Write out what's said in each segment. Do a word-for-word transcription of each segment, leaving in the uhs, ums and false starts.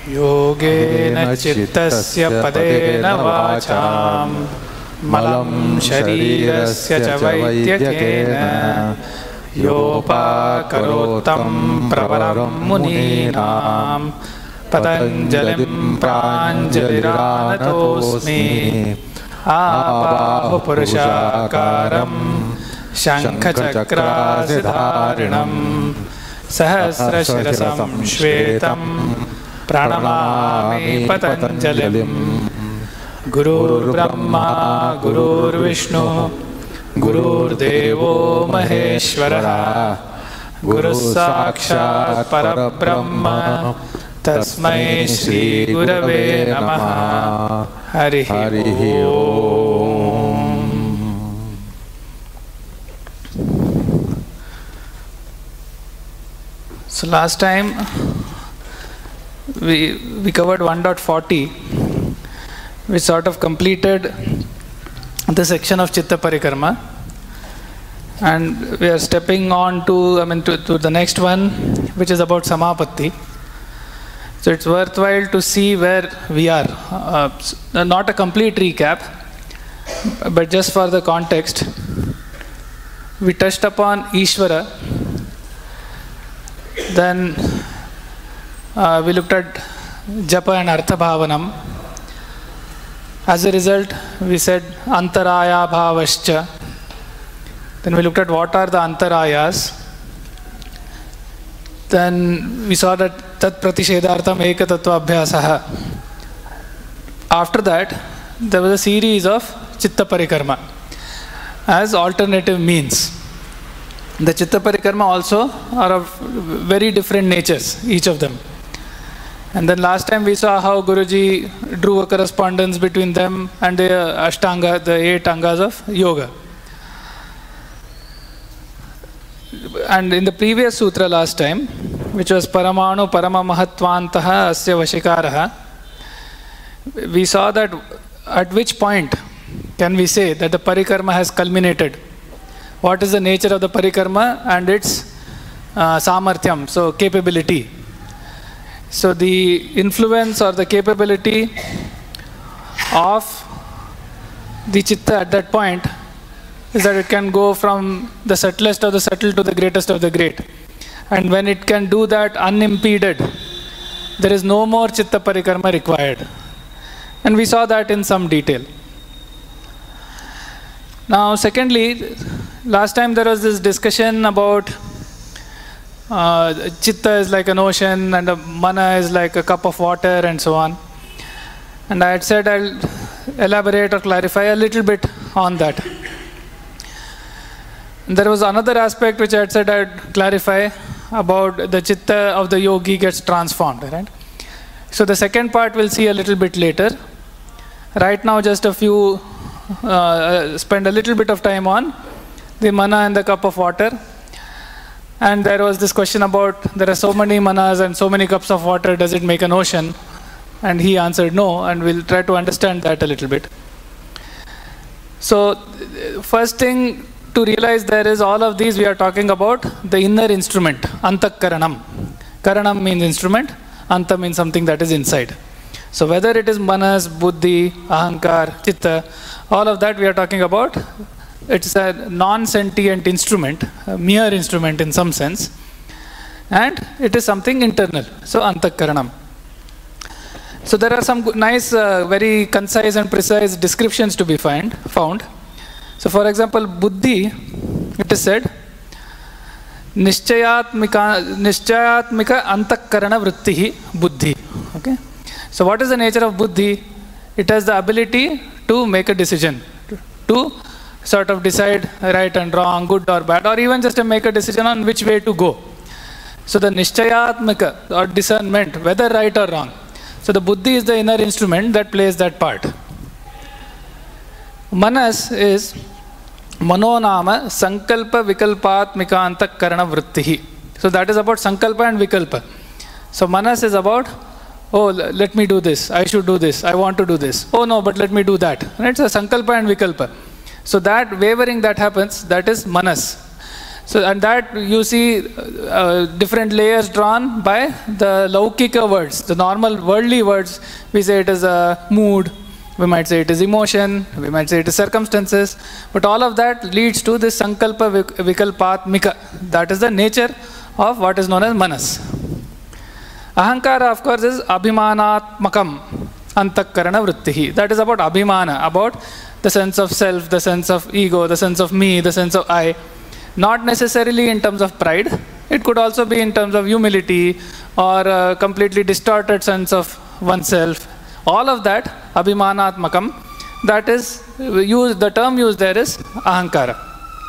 योगेन चित्तस्य पदेन वाचां मलं शरीरस्य च वैद्यकेन योपाकरोत्तं प्रवरं मुनीनां पतञ्जलिं प्राञ्जलिरानतोऽस्मि आबाहुपुरुषाकारं शङ्खचक्रासिधारिणं सहस्रशिरसं श्वेतं प्रणमामि पतञ्जलिं। गुरुर्ब्रह्मा गुरुर्विष्णु गुरुर्देवो महेश्वरः गुरुः साक्षात् परब्रह्म तस्मै श्री गुरवे नमः। हरिः ओम्। So last time we we covered one point forty, which sort of completed the section of Chitta Parikarma, and we are stepping on to I mean to, to the next one, which is about Samapatti. So it's worthwhile to see where we are. Uh, not a complete recap, but just for the context, we touched upon Ishvara. Then uh, we looked at Japa and Artha Bhavanam. As a result, we said Antaraya Bhavascha. Then we looked at what are the Antarayas. Then we saw that Tat Pratishedartham Eka Tattva Abhyasaha. After that, there was a series of Chitta Parikarma as alternative means. The Chitta Parikarma also are of very different natures, each of them. And then last time we saw how Guruji drew a correspondence between them and the Ashtanga, the eight Angas of Yoga. And in the previous sutra last time, which was Paramanu Parama Mahatvantaha Asya Vashikaraha, we saw that at which point can we say that the Parikarma has culminated. What is the nature of the Parikarma and its uh, Samarthyam, so capability. So the influence or the capability of the Chitta at that point is that it can go from the subtlest of the subtle to the greatest of the great. And when it can do that unimpeded, there is no more Chitta Parikarma required. And we saw that in some detail. Now secondly, last time there was this discussion about uh, Chitta is like an ocean and a Mana is like a cup of water and so on. And I had said I'll elaborate or clarify a little bit on that. And there was another aspect which I had said I'd clarify about the Chitta of the yogi gets transformed. Right? So the second part we'll see a little bit later. Right now just a few Uh, spend a little bit of time on the mana and the cup of water. And there was this question about there are so many manas and so many cups of water, does it make an ocean? And he answered no, and we'll try to understand that a little bit. So first thing to realize there is all of these we are talking about the inner instrument, Antak-karanam. Karanam means instrument, Anta means something that is inside. So whether it is manas, buddhi, ahankar, chitta, all of that we are talking about, it's a non-sentient instrument, a mere instrument in some sense, and it is something internal, so Antak-karanam. So there are some nice, uh, very concise and precise descriptions to be find, found. So for example, buddhi, it is said, Nishchayatmika, Nishchayatmika Antak-karana Vrittihi Buddhi. Okay? So what is the nature of buddhi? It has the ability to make a decision, to sort of decide right and wrong, good or bad, or even just to make a decision on which way to go. So the nishchayatmika or discernment, whether right or wrong. So the buddhi is the inner instrument that plays that part. Manas is manonama sankalpa vikalpatmika antak-karana vrittihi. So that is about sankalpa and vikalpa. So manas is about, oh, let me do this, I should do this, I want to do this. Oh no, but let me do that. And it's a sankalpa and vikalpa. So that wavering that happens, that is manas. So, and that you see uh, different layers drawn by the Laukika words, the normal worldly words. We say it is a mood, we might say it is emotion, we might say it is circumstances, but all of that leads to this Sankalpa Vikalpatmika. That is the nature of what is known as Manas. Ahankara, of course, is Abhimanatmakam Antakarana Vrittihi. That is about Abhimana, about the sense of self, the sense of ego, the sense of me, the sense of I. Not necessarily in terms of pride, it could also be in terms of humility or a completely distorted sense of oneself. All of that, Abhimanatmakam, that is used, the term used there is Ahankara.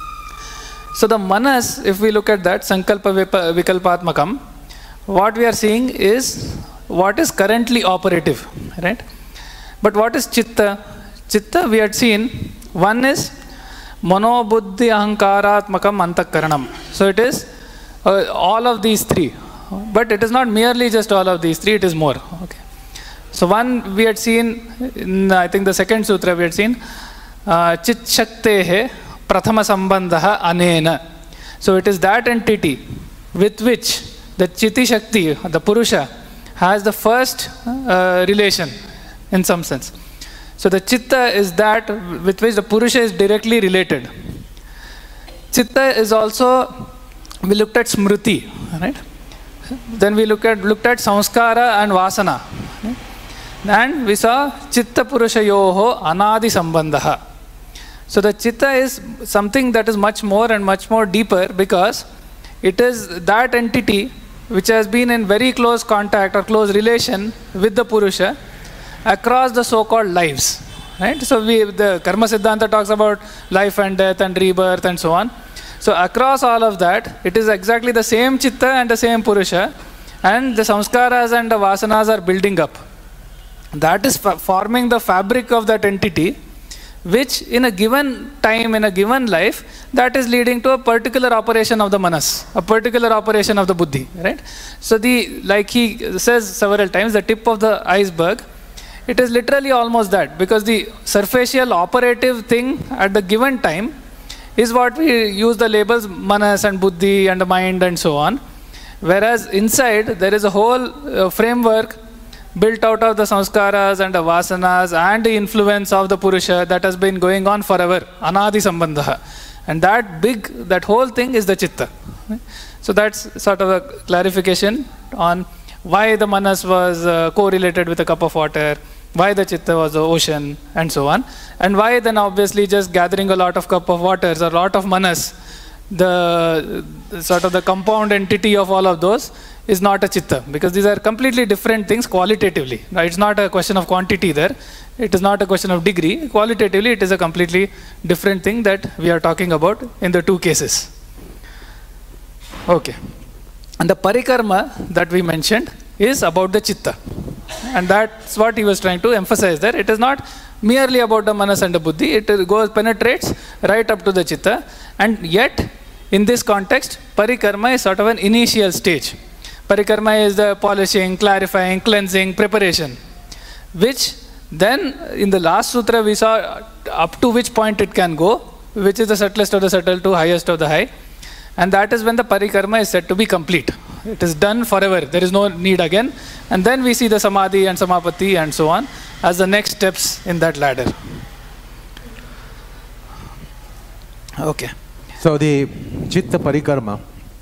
So the Manas, if we look at that, Sankalpa Vikalpatmakam, what we are seeing is what is currently operative, right? But what is Chitta? Chitta, we had seen, one is Mano Buddhi Ahankaratmakam Antakaranam. So it is uh, all of these three. But it is not merely just all of these three, it is more. Okay. So one we had seen, in, I think the second sutra we had seen, Chit Shaktehe Prathama Sambandha Anena. So it is that entity with which the Chiti Shakti, the Purusha, has the first uh, relation in some sense. So the Chitta is that with which the Purusha is directly related. Chitta is also, we looked at Smriti, right? Then we look at, looked at Samskara and Vasana. Right? And we saw Chitta Purusha Yoho Anadi Sambandha. So the Chitta is something that is much more and much more deeper, because it is that entity which has been in very close contact or close relation with the Purusha across the so-called lives, right? So we, the Karma Siddhanta talks about life and death and rebirth and so on. So across all of that, it is exactly the same Chitta and the same Purusha, and the Samskaras and the Vasanas are building up. That is forming the fabric of that entity, which in a given time, in a given life, that is leading to a particular operation of the Manas, a particular operation of the Buddhi, right? So the, like he says several times, the tip of the iceberg, it is literally almost that, because the surfacial operative thing at the given time is what we use the labels Manas and Buddhi and the mind and so on. Whereas inside there is a whole uh, framework built out of the Samskaras and the Vasanas and the influence of the Purusha that has been going on forever, Anadi Sambandha. And that big, that whole thing is the Chitta. So that's sort of a clarification on why the Manas was uh, correlated with a cup of water, why the Chitta was the ocean, and so on. And why then obviously just gathering a lot of cup of waters or a lot of Manas, the, the sort of the compound entity of all of those is not a Chitta, because these are completely different things qualitatively. Right? It's not a question of quantity there. It is not a question of degree. Qualitatively, it is a completely different thing that we are talking about in the two cases. Okay. And the parikarma that we mentioned is about the Chitta. And that's what he was trying to emphasize there. It is not merely about the Manas and the Buddhi. It goes, penetrates right up to the Chitta. And yet, in this context, parikarma is sort of an initial stage. Parikarma is the polishing, clarifying, cleansing, preparation, which then in the last sutra we saw up to which point it can go, which is the subtlest of the subtle to highest of the high. And that is when the parikarma is said to be complete. It is done forever. There is no need again. And then we see the samadhi and samapatti and so on as the next steps in that ladder. Okay. So the Chitta Parikarma,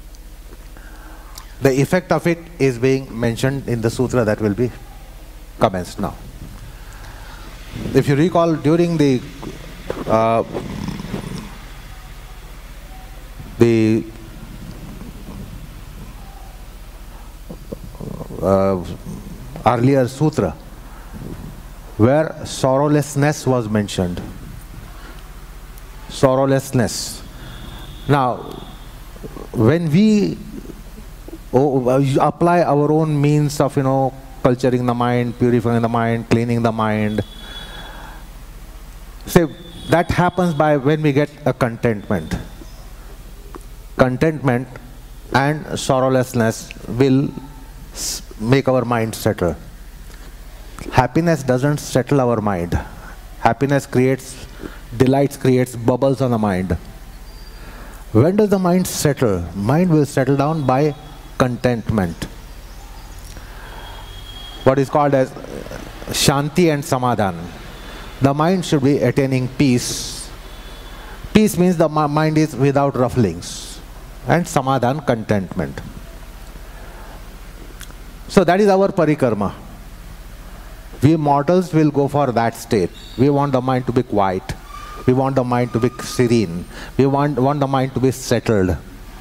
the effect of it is being mentioned in the sutra that will be commenced now. If you recall, during the uh, the uh, earlier sutra, where sorrowlessness was mentioned, sorrowlessness. Now, when we oh, apply our own means of, you know, culturing the mind, purifying the mind, cleaning the mind, say that happens by when we get a contentment. Contentment and sorrowlessness will make our mind settle. Happiness doesn't settle our mind. Happiness creates, delights creates bubbles on the mind. When does the mind settle? Mind will settle down by contentment. What is called as Shanti and Samadhan. The mind should be attaining peace. Peace means the mind is without rufflings. And Samadhan, contentment. So that is our parikarma. We mortals will go for that state. We want the mind to be quiet. We want the mind to be serene. We want, want the mind to be settled.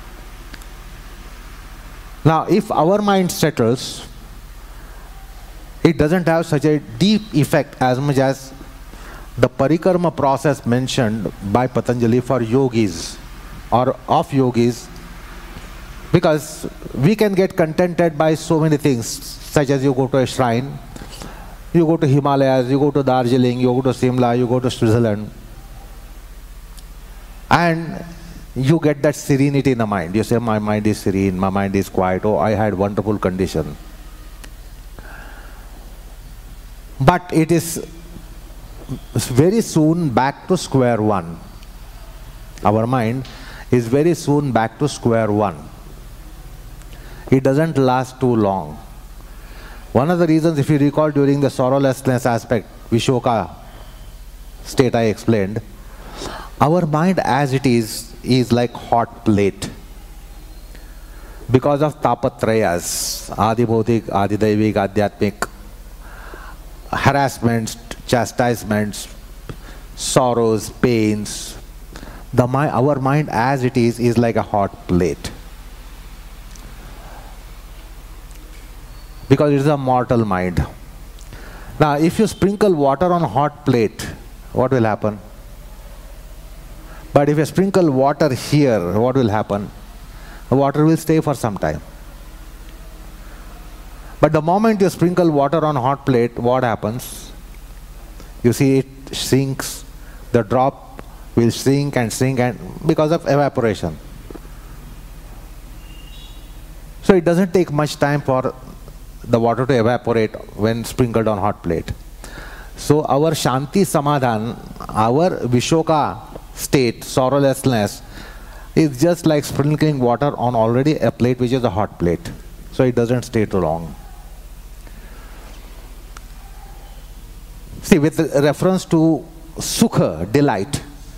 Now, if our mind settles, it doesn't have such a deep effect as much as the parikarma process mentioned by Patanjali for yogis or of yogis, because we can get contented by so many things, such as you go to a shrine, you go to Himalayas, you go to Darjeeling, you go to Simla, you go to Switzerland, and you get that serenity in the mind. You say, my mind is serene, my mind is quiet, oh, I had wonderful condition. But it is very soon back to square one. Our mind is very soon back to square one. It doesn't last too long. One of the reasons, if you recall during the sorrowlessness aspect, Vishoka state I explained, our mind as it is, is like hot plate. Because of tapatrayas, adi bhautik, adi daivik, adhyatmik, harassments, chastisements, sorrows, pains, the mi our mind as it is, is like a hot plate. Because it is a mortal mind. Now, if you sprinkle water on a hot plate, what will happen? But if you sprinkle water here, what will happen? The water will stay for some time. But the moment you sprinkle water on a hot plate, what happens? You see it sinks, the drop will sink and sink and because of evaporation. So it doesn't take much time for the water to evaporate when sprinkled on hot plate. So our Shanti Samadhan, our Vishoka state, sorrowlessness, is just like sprinkling water on already a plate which is a hot plate. So it doesn't stay too long. See, with reference to sukha, delight,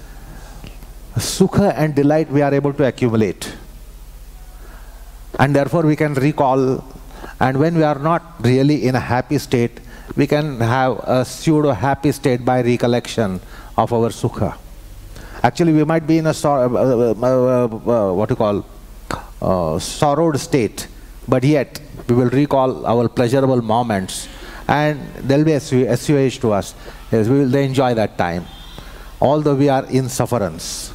sukha and delight we are able to accumulate. And therefore we can recall, and when we are not really in a happy state, we can have a pseudo happy state by recollection of our sukha. Actually, we might be in a sor uh, uh, uh, uh, what you call uh, sorrowed state, but yet we will recall our pleasurable moments, and there will be assuage to us. Yes, we will enjoy that time, although we are in sufferance,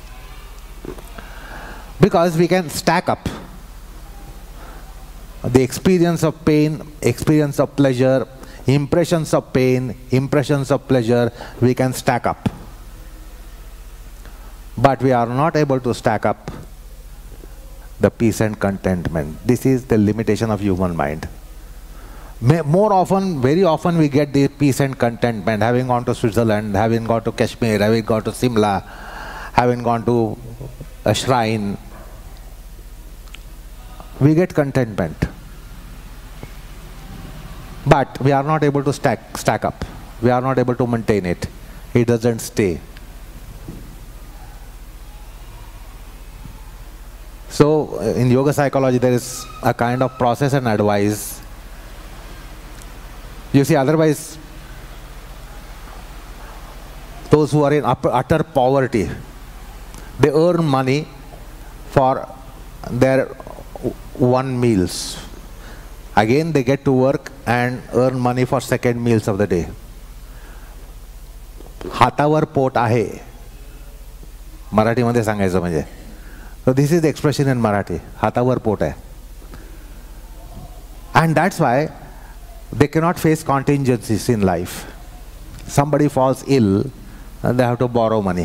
because we can stack up the experience of pain, experience of pleasure, impressions of pain, impressions of pleasure. We can stack up. But we are not able to stack up the peace and contentment. This is the limitation of human mind. More often, very often we get the peace and contentment, having gone to Switzerland, having gone to Kashmir, having gone to Simla, having gone to a shrine. We get contentment. But we are not able to stack, stack up. We are not able to maintain it. It doesn't stay. So, in yoga psychology, there is a kind of process and advice. You see, otherwise, those who are in utter poverty, they earn money for their one meals. Again, they get to work and earn money for second meals of the day. हातावर पोट आहे, मराठीमध्ये सांगायचं म्हणजे. So this is the expression in Marathi, हातावर पोट आहे. And that's why they cannot face contingencies in life. Somebody falls ill and they have to borrow money.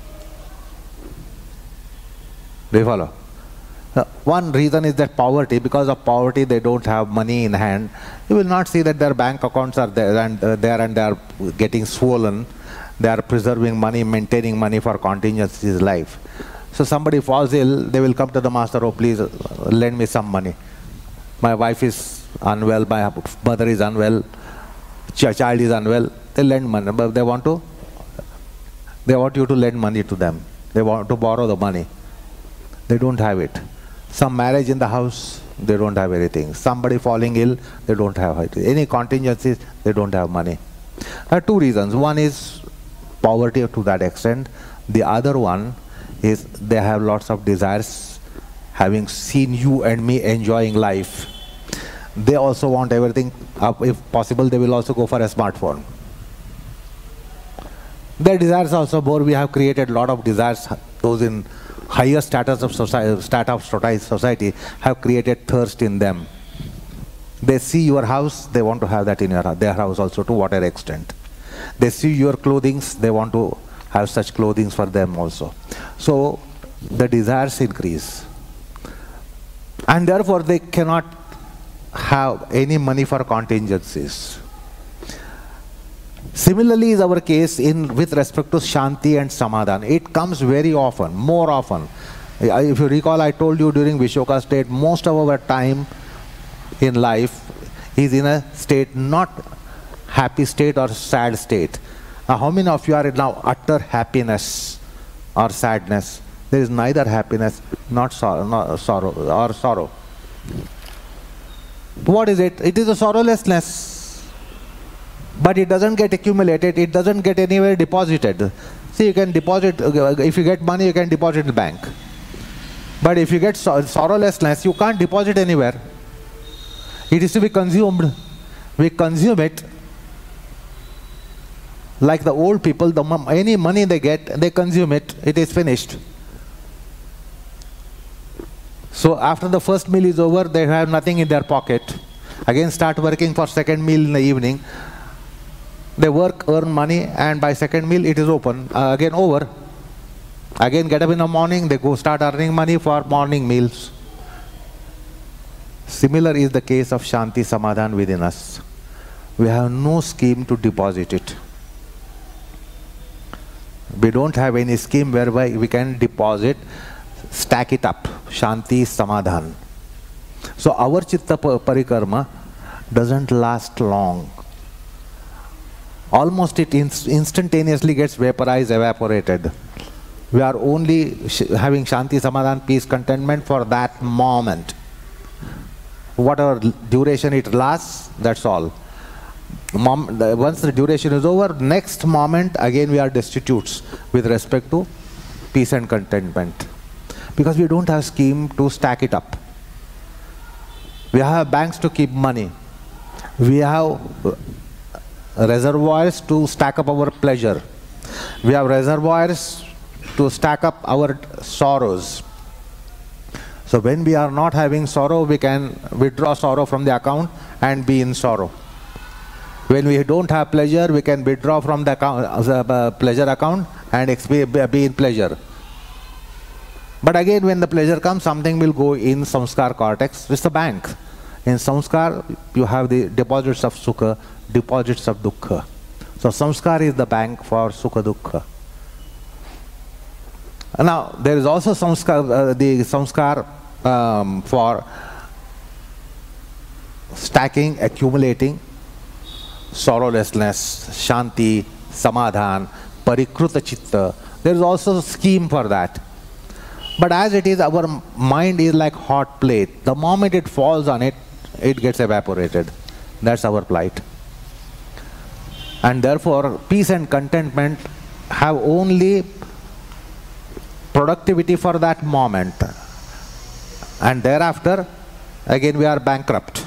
Do you follow? Uh, one reason is that poverty. Because of poverty, they don't have money in hand. You will not see that their bank accounts are there and uh, there and they are getting swollen. They are preserving money, maintaining money for contingencies in life. So somebody falls ill, they will come to the master, oh please uh, lend me some money. My wife is unwell, my mother is unwell, ch child is unwell. They lend money, but they want to, they want you to lend money to them. They want to borrow the money. They don't have it. Some marriage in the house, they don't have anything. Somebody falling ill, they don't have it. Any contingencies, they don't have money. There are two reasons. One is poverty to that extent. The other one is they have lots of desires. Having seen you and me enjoying life, they also want everything. Up. If possible, they will also go for a smartphone. Their desires also more. We have created a lot of desires. Those in higher status of society, status of society have created thirst in them. They see your house, they want to have that in your, their house also, to whatever extent. They see your clothing, they want to have such clothing for them also. So the desires increase. And therefore they cannot have any money for contingencies. Similarly is our case in with respect to Shanti and Samadhan. It comes very often, more often. If you recall, I told you during Vishoka state, most of our time in life is in a state, not happy state or sad state. Now, how many of you are in now utter happiness or sadness? There is neither happiness, not sorrow, not sorrow or sorrow. What is it? It is a sorrowlessness. But it doesn't get accumulated, it doesn't get anywhere deposited. See, you can deposit, if you get money, you can deposit in the bank. But if you get sor sorrowlessness, you can't deposit anywhere. It is to be consumed. We consume it. Like the old people, the any money they get, they consume it, it is finished. So after the first meal is over, they have nothing in their pocket. Again start working for second meal in the evening. They work, earn money, and by second meal it is open, uh, again over. Again get up in the morning, they go start earning money for morning meals. Similar is the case of Shanti Samadhan within us. We have no scheme to deposit it. We don't have any scheme whereby we can deposit, stack it up, Shanti Samadhan. So our Chitta Parikarma doesn't last long. Almost it inst instantaneously gets vaporized, evaporated. We are only sh having Shanti, Samadhan, peace, contentment for that moment. Whatever duration it lasts, that's all. Mom, the, once the duration is over, next moment again we are destitutes with respect to peace and contentment. Because we don't have scheme to stack it up. We have banks to keep money. We have reservoirs to stack up our pleasure. We have reservoirs to stack up our sorrows. So when we are not having sorrow, we can withdraw sorrow from the account and be in sorrow. When we don't have pleasure, we can withdraw from the account, uh, pleasure account and be in pleasure. But again, when the pleasure comes, something will go in samskar cortex. It's the bank. In samskar, you have the deposits of sukha, deposits of dukkha. So samskar is the bank for sukha dukkha. Now there is also samskar, uh, the samskar um, for stacking, accumulating sorrowlessness, Shanti, Samadhan, Parikruta Chitta. There is also a scheme for that. But as it is, our mind is like hot plate. The moment it falls on it, it gets evaporated. That's our plight. And therefore, peace and contentment have only productivity for that moment. And thereafter, again we are bankrupt.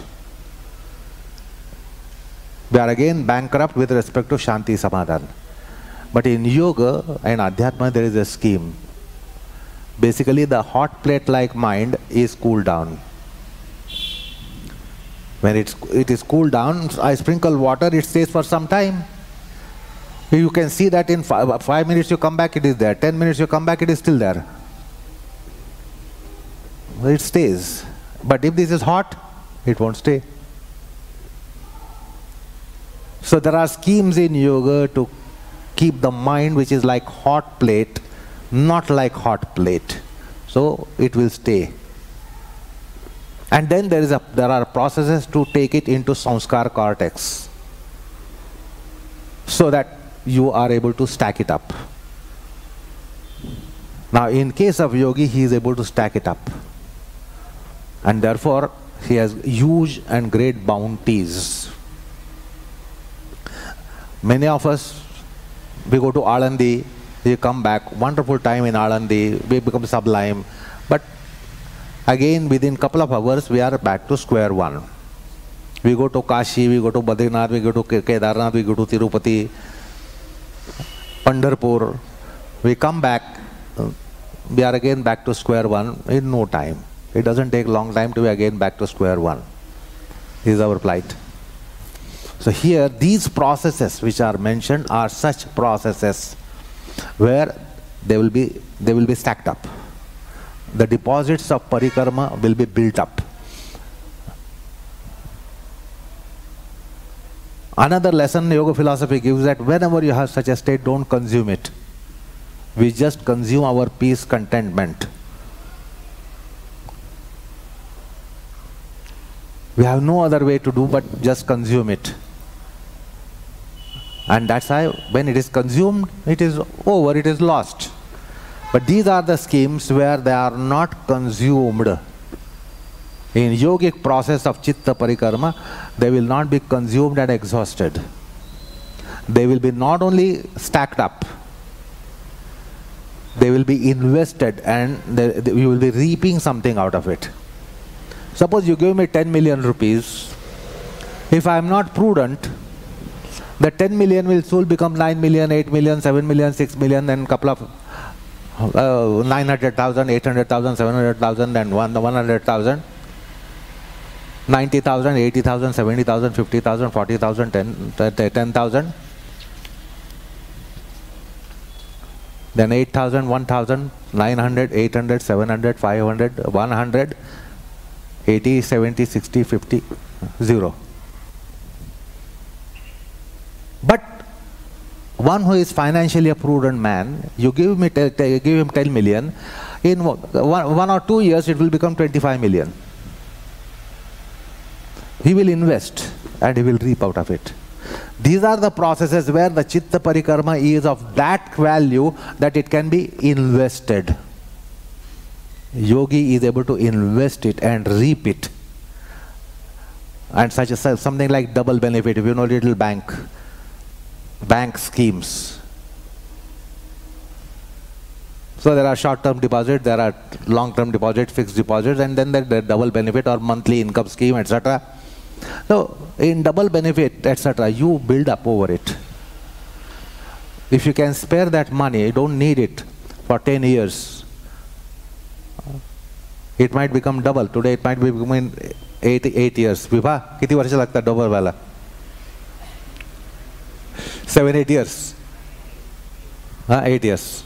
We are again bankrupt with respect to Shanti Samadhan. But in yoga and Adhyatma, there is a scheme. Basically, the hot plate-like mind is cooled down. When it's, it is cooled down, I sprinkle water, it stays for some time. You can see that in five, five minutes you come back, it is there. Ten minutes you come back, it is still there. It stays. But if this is hot, it won't stay. So there are schemes in yoga to keep the mind, which is like hot plate, not like hot plate. So it will stay. And then there is a there are processes to take it into samskar cortex, so that you are able to stack it up. Now in case of yogi, he is able to stack it up, and therefore he has huge and great bounties. Many of us, we go to Alandi, we come back, wonderful time in Alandi, we become sublime, but again within couple of hours we are back to square one. We go to Kashi, we go to Badrinath, we go to Kedarnath, we go to Tirupati, Pandharpur, we come back, we are again back to square one in no time. It doesn't take long time to be again back to square one. This is our plight. So here, these processes which are mentioned are such processes where they will be, they will be stacked up. The deposits of parikarma will be built up. Another lesson yoga philosophy gives that whenever you have such a state, don't consume it. We just consume our peace, contentment. We have no other way to do but just consume it. And that's why when it is consumed, it is over, it is lost. But these are the schemes where they are not consumed. In yogic process of chitta parikarma, they will not be consumed and exhausted. They will be not only stacked up, they will be invested, and they, they, you will be reaping something out of it. Suppose you give me ten million rupees. If I am not prudent, the ten million will soon become nine million, eight million, seven million, six million, then couple of uh, nine hundred thousand, eight hundred thousand, seven hundred thousand, and one hundred thousand, ninety thousand, eighty thousand, seventy thousand, fifty thousand, forty thousand, ten thousand, then eight thousand, one thousand, nine hundred, eight hundred, seven hundred, five hundred, one hundred, eighty, seventy, sixty, fifty, zero. But one who is financially a prudent man, you give me give him ten million, in one, one or two years it will become twenty-five million. He will invest and he will reap out of it. These are the processes where the chitta parikarma is of that value that it can be invested. Yogi is able to invest it and reap it. And such as something like double benefit, if you know little bank, bank schemes. So there are short-term deposits, there are long-term deposits, fixed deposits, and then there are double benefit or monthly income scheme, et cetera. So in double benefit, et cetera, you build up over it. If you can spare that money, you don't need it for ten years. It might become double. Today it might be becoming eight, eight years. Vibha, kiti varsha lagta double wala? Seven, eight years. Uh, eight years.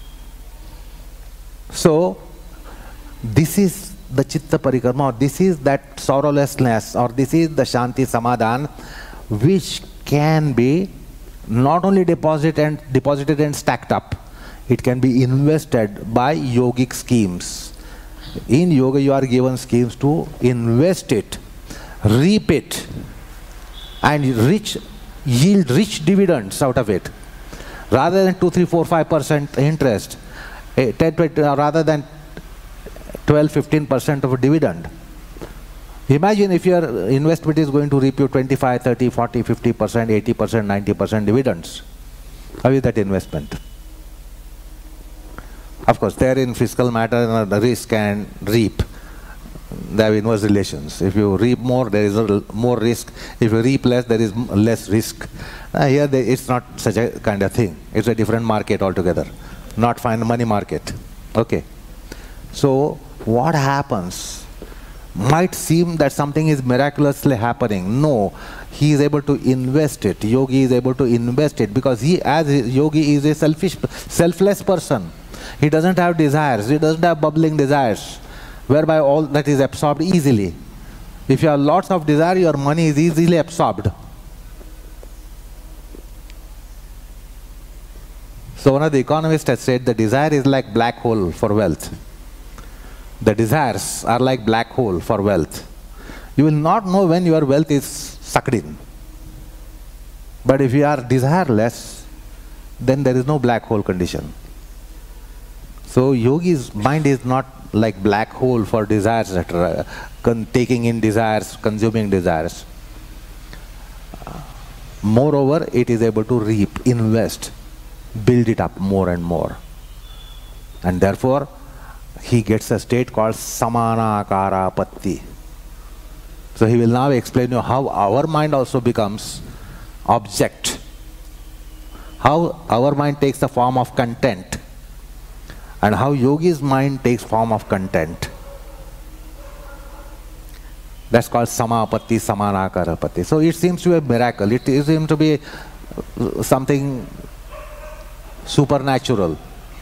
So, this is the chitta parikarma, or this is that sorrowlessness, or this is the shanti samadhan, which can be not only deposited and, deposited and stacked up, it can be invested by yogic schemes. In yoga, you are given schemes to invest it, reap it, and rich, yield rich dividends out of it. Rather than two, three, four, five percent interest, ten, twenty, rather than twelve, fifteen percent of a dividend. Imagine if your investment is going to reap you twenty-five, thirty, forty, fifty percent, eighty percent, ninety percent dividends. How is that investment? Of course, there in fiscal matter, the risk and reap, they have inverse relations. If you reap more, there is a more risk. If you reap less, there is less risk. Uh, here, they, it's not such a kind of thing. It's a different market altogether, not fine money market. Okay. So, what happens? Might seem that something is miraculously happening. No, he is able to invest it. Yogi is able to invest it because he, as a yogi, is a selfish, selfless person. He doesn't have desires. He doesn't have bubbling desires, whereby all that is absorbed easily. If you have lots of desire, your money is easily absorbed. So one of the economists has said the desire is like black hole for wealth. The desires are like black hole for wealth. You will not know when your wealth is sucked in. But if you are desireless, then there is no black hole condition. So yogi's mind is not like black hole for desires, et cetera, con taking in desires, consuming desires. Uh, moreover, it is able to reap, invest, build it up more and more. And therefore, he gets a state called Samanakara Patti. So he will now explain you how our mind also becomes object. How our mind takes the form of content. And how yogi's mind takes form of content. That's called Samapatti, Samanakarapatti. So it seems to be a miracle. It seems to be something supernatural.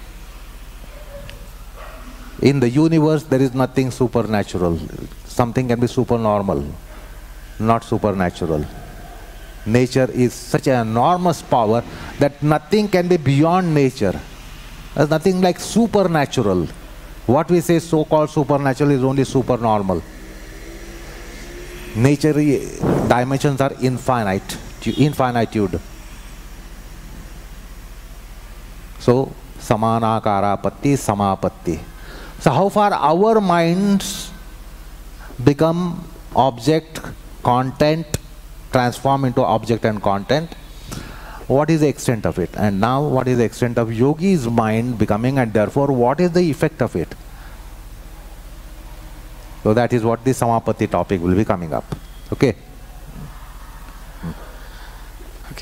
In the universe, there is nothing supernatural. Something can be supernormal, not supernatural. Nature is such an enormous power that nothing can be beyond nature. There's nothing like supernatural. What we say so-called supernatural is only supernormal. Nature dimensions are infinite, infinitude. So, Samanakara Patti, Samapatti. So how far our minds become object, content, transform into object and content, what is the extent of it? And now what is the extent of yogi's mind becoming, and therefore what is the effect of it? So that is what the Samapatti topic will be coming up. Okay? Okay.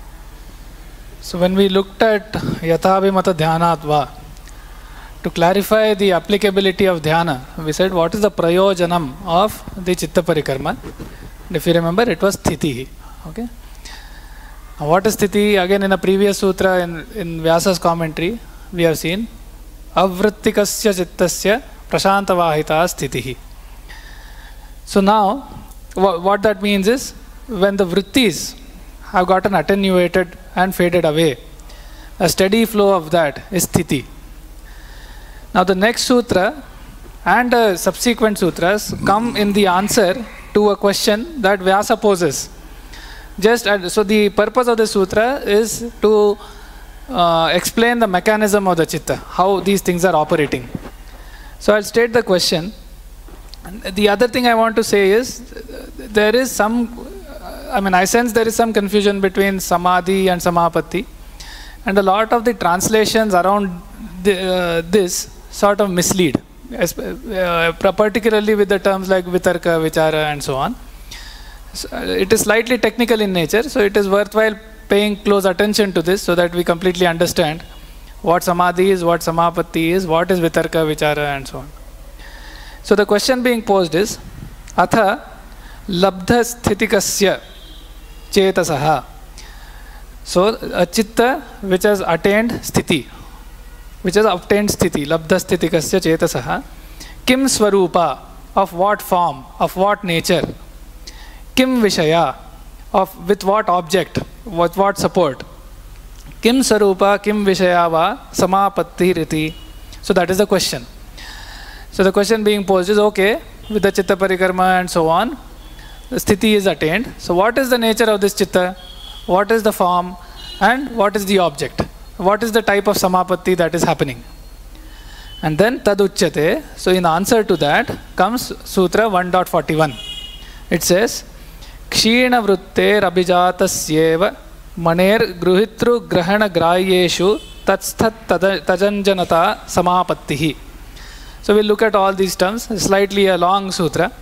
So when we looked at Yathabhimata Dhyanatva, to clarify the applicability of dhyana, we said what is the prayojanam of the Chitta Parikarma. And if you remember, it was sthiti. Okay? Now what is sthiti? Again, in a previous sutra in, in Vyasa's commentary, we have seen avrittikasya chittasya prashantavahita sthitihi. So now, wh what that means is, when the vrittis have gotten attenuated and faded away, a steady flow of that is sthiti. Now the next sutra and uh, subsequent sutras come in the answer to a question that Vyasa poses. Just uh, so the purpose of the sutra is to uh, explain the mechanism of the chitta, how these things are operating. So I'll state the question. And the other thing I want to say is, there is some, I mean I sense there is some confusion between samadhi and samapatti, and a lot of the translations around the, uh, this sort of mislead, uh, particularly with the terms like vitarka, vichara and so on. So, uh, it is slightly technical in nature, so it is worthwhile paying close attention to this so that we completely understand what samadhi is, what samapatti is, what is vitarka, vichara and so on. So the question being posed is, atha labdha sthitikasya chetasaha. So a chitta which has attained sthiti, which has obtained sthiti, labdha sthitikasya chetasaha, kim swarupa, of what form, of what nature, kim vishaya, of with what object, with what support, kim swarupa, kim vishaya va samapatti riti. So that is the question. So the question being posed is, okay, with the chitta parikarma and so on, the sthiti is attained. So what is the nature of this chitta? What is the form? And what is the object? What is the type of samapatti that is happening? And then taduchyate. So in answer to that comes Sutra one point forty-one. It says, Kshina vrutter abhijatasyeva maner gruhitru grahana grahyeshu tatsthat tajanjanata samapattihi. So we'll look at all these terms, slightly a long sutra.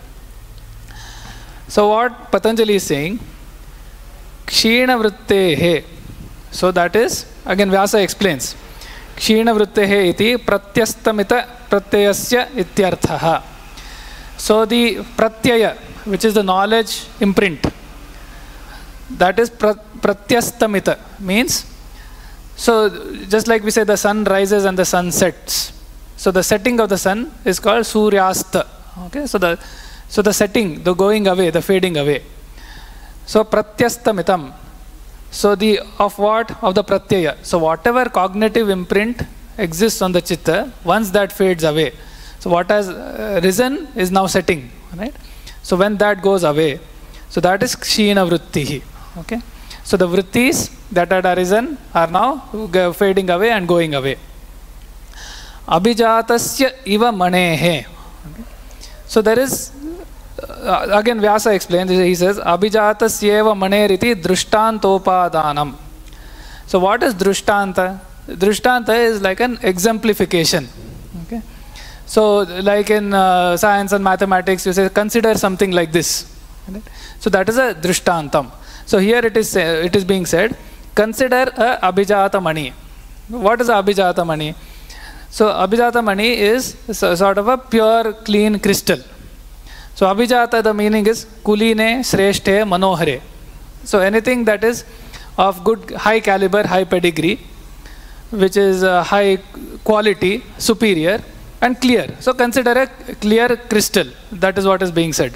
So what Patanjali is saying, Kshina vrittehe. So that is, again Vyasa explains, Kshina vrittehe iti pratyastamita pratyasya ityarthaha. So the pratyaya, which is the knowledge imprint, that is pratyastamita, means, so just like we say the sun rises and the sun sets. So the setting of the sun is called Suryasta. Okay, so the so the setting, the going away, the fading away. So pratyastamitam, So the of what? Of the pratyaya. So whatever cognitive imprint exists on the chitta, once that fades away, so what has uh, risen is now setting, right? So when that goes away, so that is kshina vrittihi. Okay. So the vrittis that had arisen are now fading away and going away. Abhijatasya iva manehe. Okay. So there is, uh, again Vyasa explains, he says, Abhijatasyeva maneriti drushtantopadanam. So what is drushtanta? Drushtanta is like an exemplification. Okay. So like in uh, science and mathematics, you say, consider something like this. Right? So that is a drushtantam. So here it is, uh, it is being said, consider a abhijata mani. What is a abhijata mani? So abhijata mani is sort of a pure, clean crystal. So abhijata, the meaning is kuline, shreshte, manohare. So anything that is of good, high caliber, high pedigree, which is uh, high quality, superior, and clear. So consider a clear crystal. That is what is being said.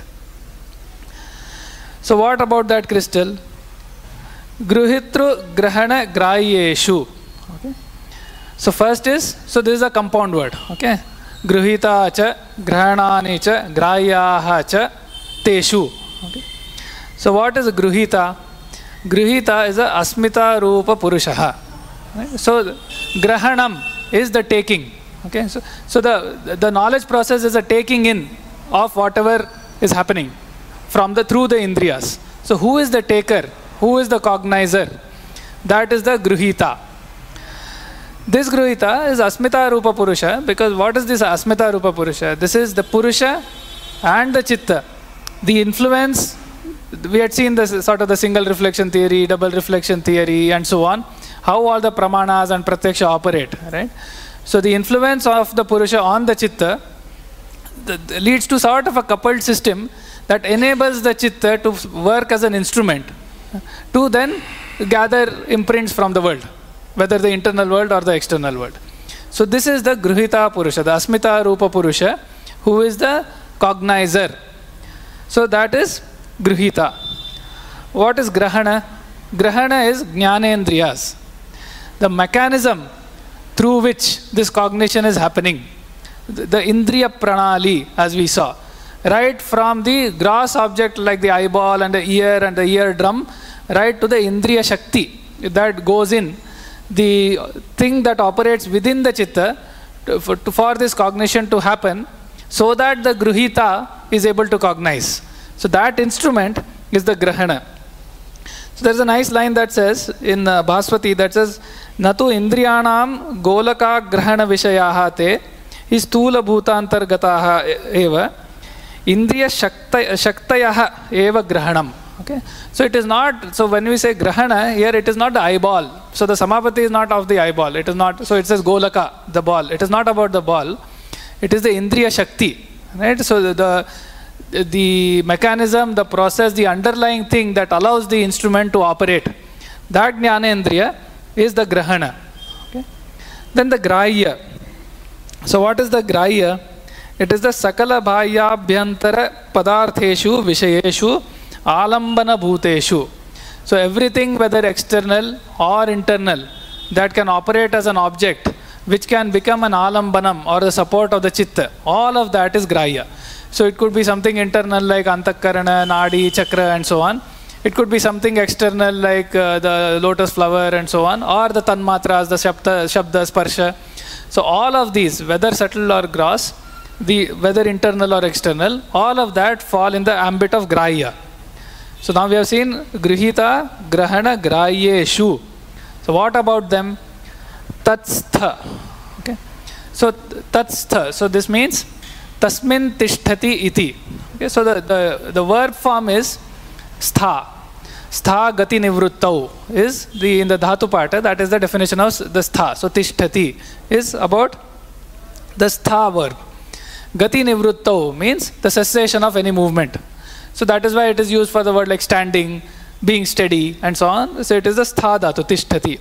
So what about that crystal? Gruhitru grahana grayeshu. Okay. So first is, so this is a compound word. Okay. Gruhita cha, grahanani cha, grayaha cha, teshu. Okay. So what is gruhita? Gruhita is a asmita rupa purushaha. Right? So grahanam is the taking. Okay. So, so the, the knowledge process is a taking in of whatever is happening from the through the indriyas. So who is the taker? Who is the cognizer? That is the gruhita. This gruhita is asmita rupa purusha, because what is this asmita rupa purusha? This is the purusha and the chitta. The influence, we had seen this sort of the single reflection theory, double reflection theory, and so on, how all the pramanas and pratyaksha operate, right? So the influence of the purusha on the chitta the, the leads to sort of a coupled system that enables the chitta to work as an instrument to then gather imprints from the world, whether the internal world or the external world. So this is the gruhita purusha, the asmita rupa purusha, who is the cognizer. So that is gruhita. What is grahana? Grahana is jnanendriyas, the mechanism through which this cognition is happening. The, the indriya pranali, as we saw, right from the gross object like the eyeball and the ear and the eardrum, right to the indriya shakti that goes in, the thing that operates within the chitta to, for, to, for this cognition to happen, so that the gruhita is able to cognize. So that instrument is the grahana. So there's a nice line that says in uh, Bhaswati, that says, Natu indriyanam golaka grahana vishayaha te istula bhutantargataha eva indriya shaktayaha eva grahanam. Okay. So it is not, so when we say grahana, here it is not the eyeball. So the samapati is not of the eyeball. It is not, so it says golaka, the ball. It is not about the ball. It is the indriya shakti. Right? So the, the, the mechanism, the process, the underlying thing that allows the instrument to operate, that jnanendriya is the grahana. Okay. Then the grahya. So what is the grahya? It is the sakala bhahyabhyantara padartheshu vishayeshu alambana bhuteshu. So everything, whether external or internal, that can operate as an object, which can become an alambanam or the support of the chitta, all of that is grahya. So it could be something internal like antakarana, nadi, chakra, and so on. It could be something external like uh, the lotus flower and so on, or the tanmatras, the shabda, shabda, sparsha. So all of these, whether subtle or gross, the whether internal or external, all of that fall in the ambit of grahya. So now we have seen grihita, grahana, grahyeshu. So what about them? Tatstha. Okay. So tatstha. So this means tasmin tishtati iti. Okay. So the, the, the verb form is stha. Stha gati nivruttau is the in the dhatu pata, that is the definition of the stha. So tishtati is about the stha verb. Gati nivruttau means the cessation of any movement. So that is why it is used for the word like standing, being steady, and so on. So it is the stha dhatu, tishtati.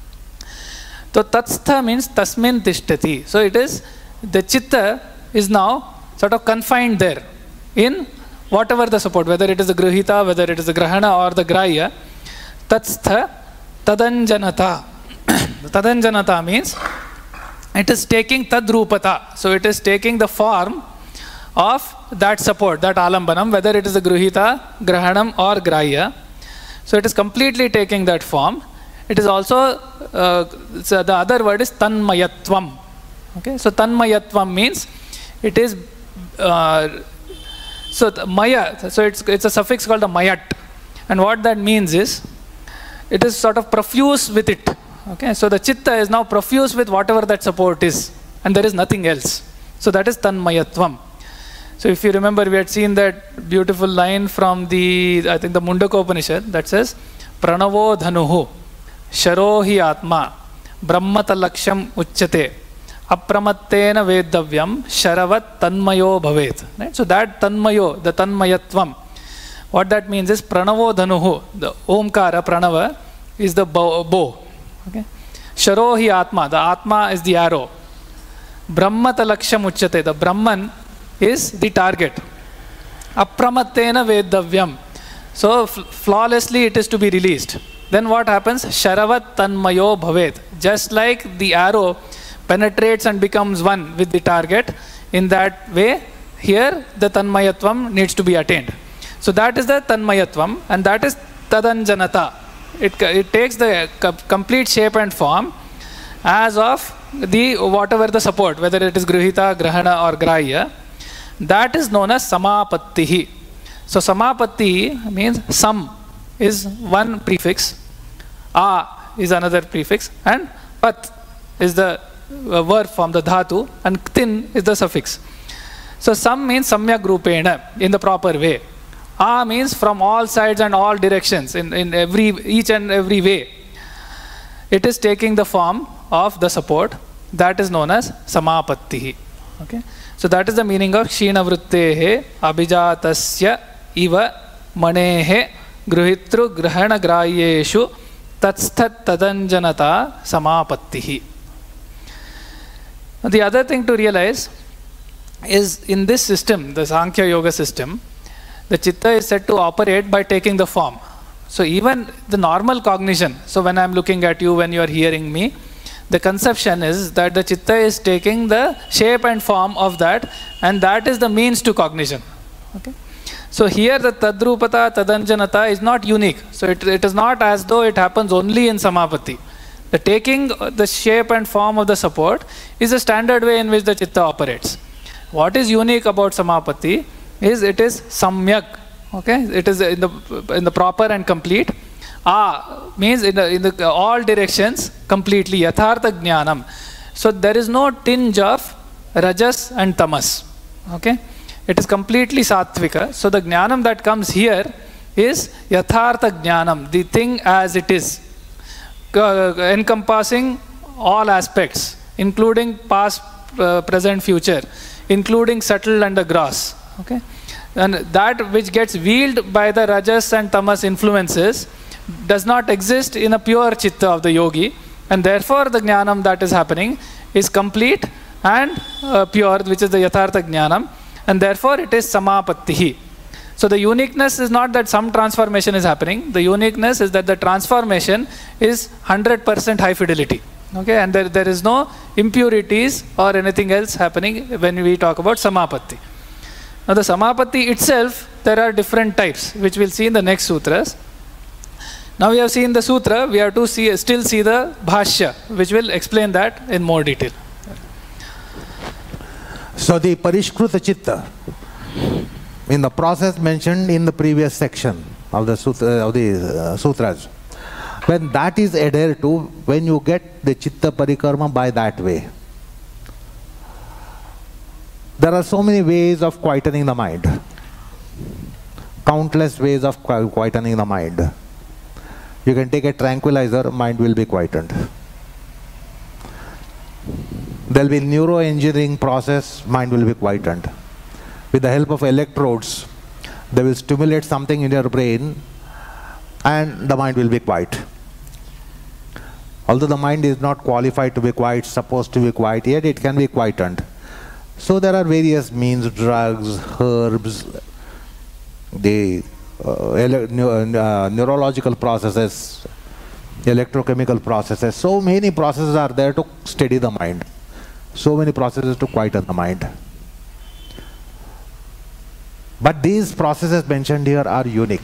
So tatstha means tasmin tishtati. So it is, the chitta is now sort of confined there in whatever the support, whether it is the gruhita, whether it is the grahana or the grahya. Tatstha tadanjanata. Tadanjanata means it is taking tadrupata. So it is taking the form of that support, that alambanam, whether it is a gruhita, grahanam or grahya. So it is completely taking that form. It is also, uh, so the other word is tanmayatvam. Okay, so tanmayatvam means it is, uh, so maya, so it's, it's a suffix called a mayat. And what that means is, it is sort of profuse with it. Okay, so the chitta is now profuse with whatever that support is, and there is nothing else. So that is tanmayatvam. So if you remember, we had seen that beautiful line from the, I think the Mundaka Upanishad that says, Pranavo dhanuhu, sharohi atma, brahmata laksham uchyate, apramattena vedavyam, sharavat tanmayo bhavet. Right? So that tanmayo, the tanmayatvam, what that means is pranavo dhanuhu, the omkara, pranava, is the bow. bow. Okay? Sharohi atma, the atma is the arrow. Brahmata laksham uchyate, the Brahman is the target. Apramattena vedavyam. So flawlessly it is to be released. Then what happens? Sharavat tanmayo bhavet. Just like the arrow penetrates and becomes one with the target, in that way, here the tanmayatvam needs to be attained. So that is the tanmayatvam, and that is tadanjanata. It, it takes the complete shape and form as of the whatever the support, whether it is gruhita, grahana or grahya. That is known as samapattihi. So samapatti means sam is one prefix, a is another prefix, and pat is the verb form, the dhatu, and ktin is the suffix. So sam means samyak rupena, in the proper way. A means from all sides and all directions, in, in every each and every way. It is taking the form of the support. That is known as samapattihi. Okay? So that is the meaning of Kshina Vruttehe Abhijatasya Iva Manehe Gruhitru Grahana Grahyeshu Tatsthat Tadanjanata Samapattihi. The other thing to realize is, in this system, the Sankhya Yoga system, the chitta is said to operate by taking the form. So even the normal cognition, so when I am looking at you, when you are hearing me, the conception is that the chitta is taking the shape and form of that, and that is the means to cognition. Okay? So here the tadrupata, tadanjanata is not unique. So it, it is not as though it happens only in samapatti. The taking the shape and form of the support is the standard way in which the chitta operates. What is unique about samapatti is it is samyak. Okay? It is in the, in the proper and complete. A means in, the, in the, all directions completely, yathartha jnanam. So there is no tinge of rajas and tamas. Okay? It is completely sattvika. So the jnanam that comes here is yathartha jnanam, the thing as it is, uh, encompassing all aspects, including past, uh, present, future, including subtle and the gross. Okay? And that which gets wheeled by the rajas and tamas influences does not exist in a pure chitta of the yogi, and therefore the jnanam that is happening is complete and uh, pure, which is the yathartha jnanam, and therefore it is samapattihi. So the uniqueness is not that some transformation is happening, the uniqueness is that the transformation is one hundred percent high fidelity. Okay, and there, there is no impurities or anything else happening when we talk about samapatti. Now the samapatti itself, there are different types, which we'll see in the next sutras. Now we have seen the sutra, we have to see, still see the bhashya, which will explain that in more detail. So the parishkruta chitta, in the process mentioned in the previous section of the sutra, of the uh, sutras, when that is adhered to, when you get the chitta parikarma by that way, there are so many ways of quietening the mind, countless ways of quietening the mind. You can take a tranquilizer, mind will be quietened. There will be neuroengineering process, mind will be quietened. With the help of electrodes, they will stimulate something in your brain and the mind will be quiet. Although the mind is not qualified to be quiet, supposed to be quiet, yet it can be quietened. So there are various means, drugs, herbs, the uh, uh, neurological processes, electrochemical processes. So many processes are there to steady the mind. So many processes to quieten the mind. But these processes mentioned here are unique.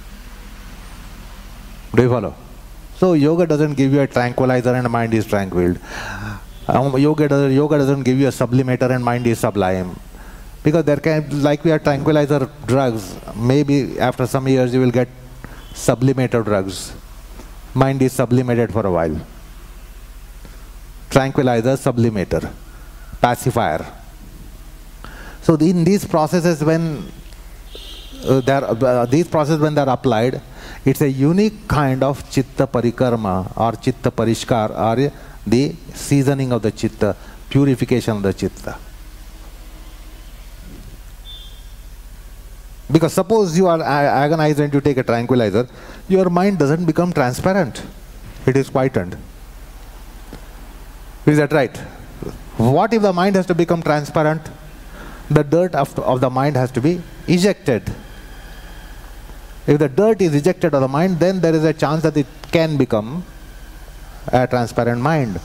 Do you follow? So yoga doesn't give you a tranquilizer and mind is tranquil. Um, yoga, does, yoga doesn't give you a sublimator and mind is sublime. Because there can, like we have tranquilizer drugs, maybe after some years you will get sublimator drugs. Mind is sublimated for a while. Tranquilizer, sublimator, pacifier. So in these processes, when uh, they are, uh, these processes when they are applied, it's a unique kind of chitta parikarma or chitta parishkar, or the seasoning of the chitta, purification of the chitta. Because suppose you are agonized and you take a tranquilizer, your mind doesn't become transparent. It is quietened. Is that right? What if the mind has to become transparent? The dirt of, of the mind has to be ejected. If the dirt is ejected of the mind, then there is a chance that it can become a transparent mind.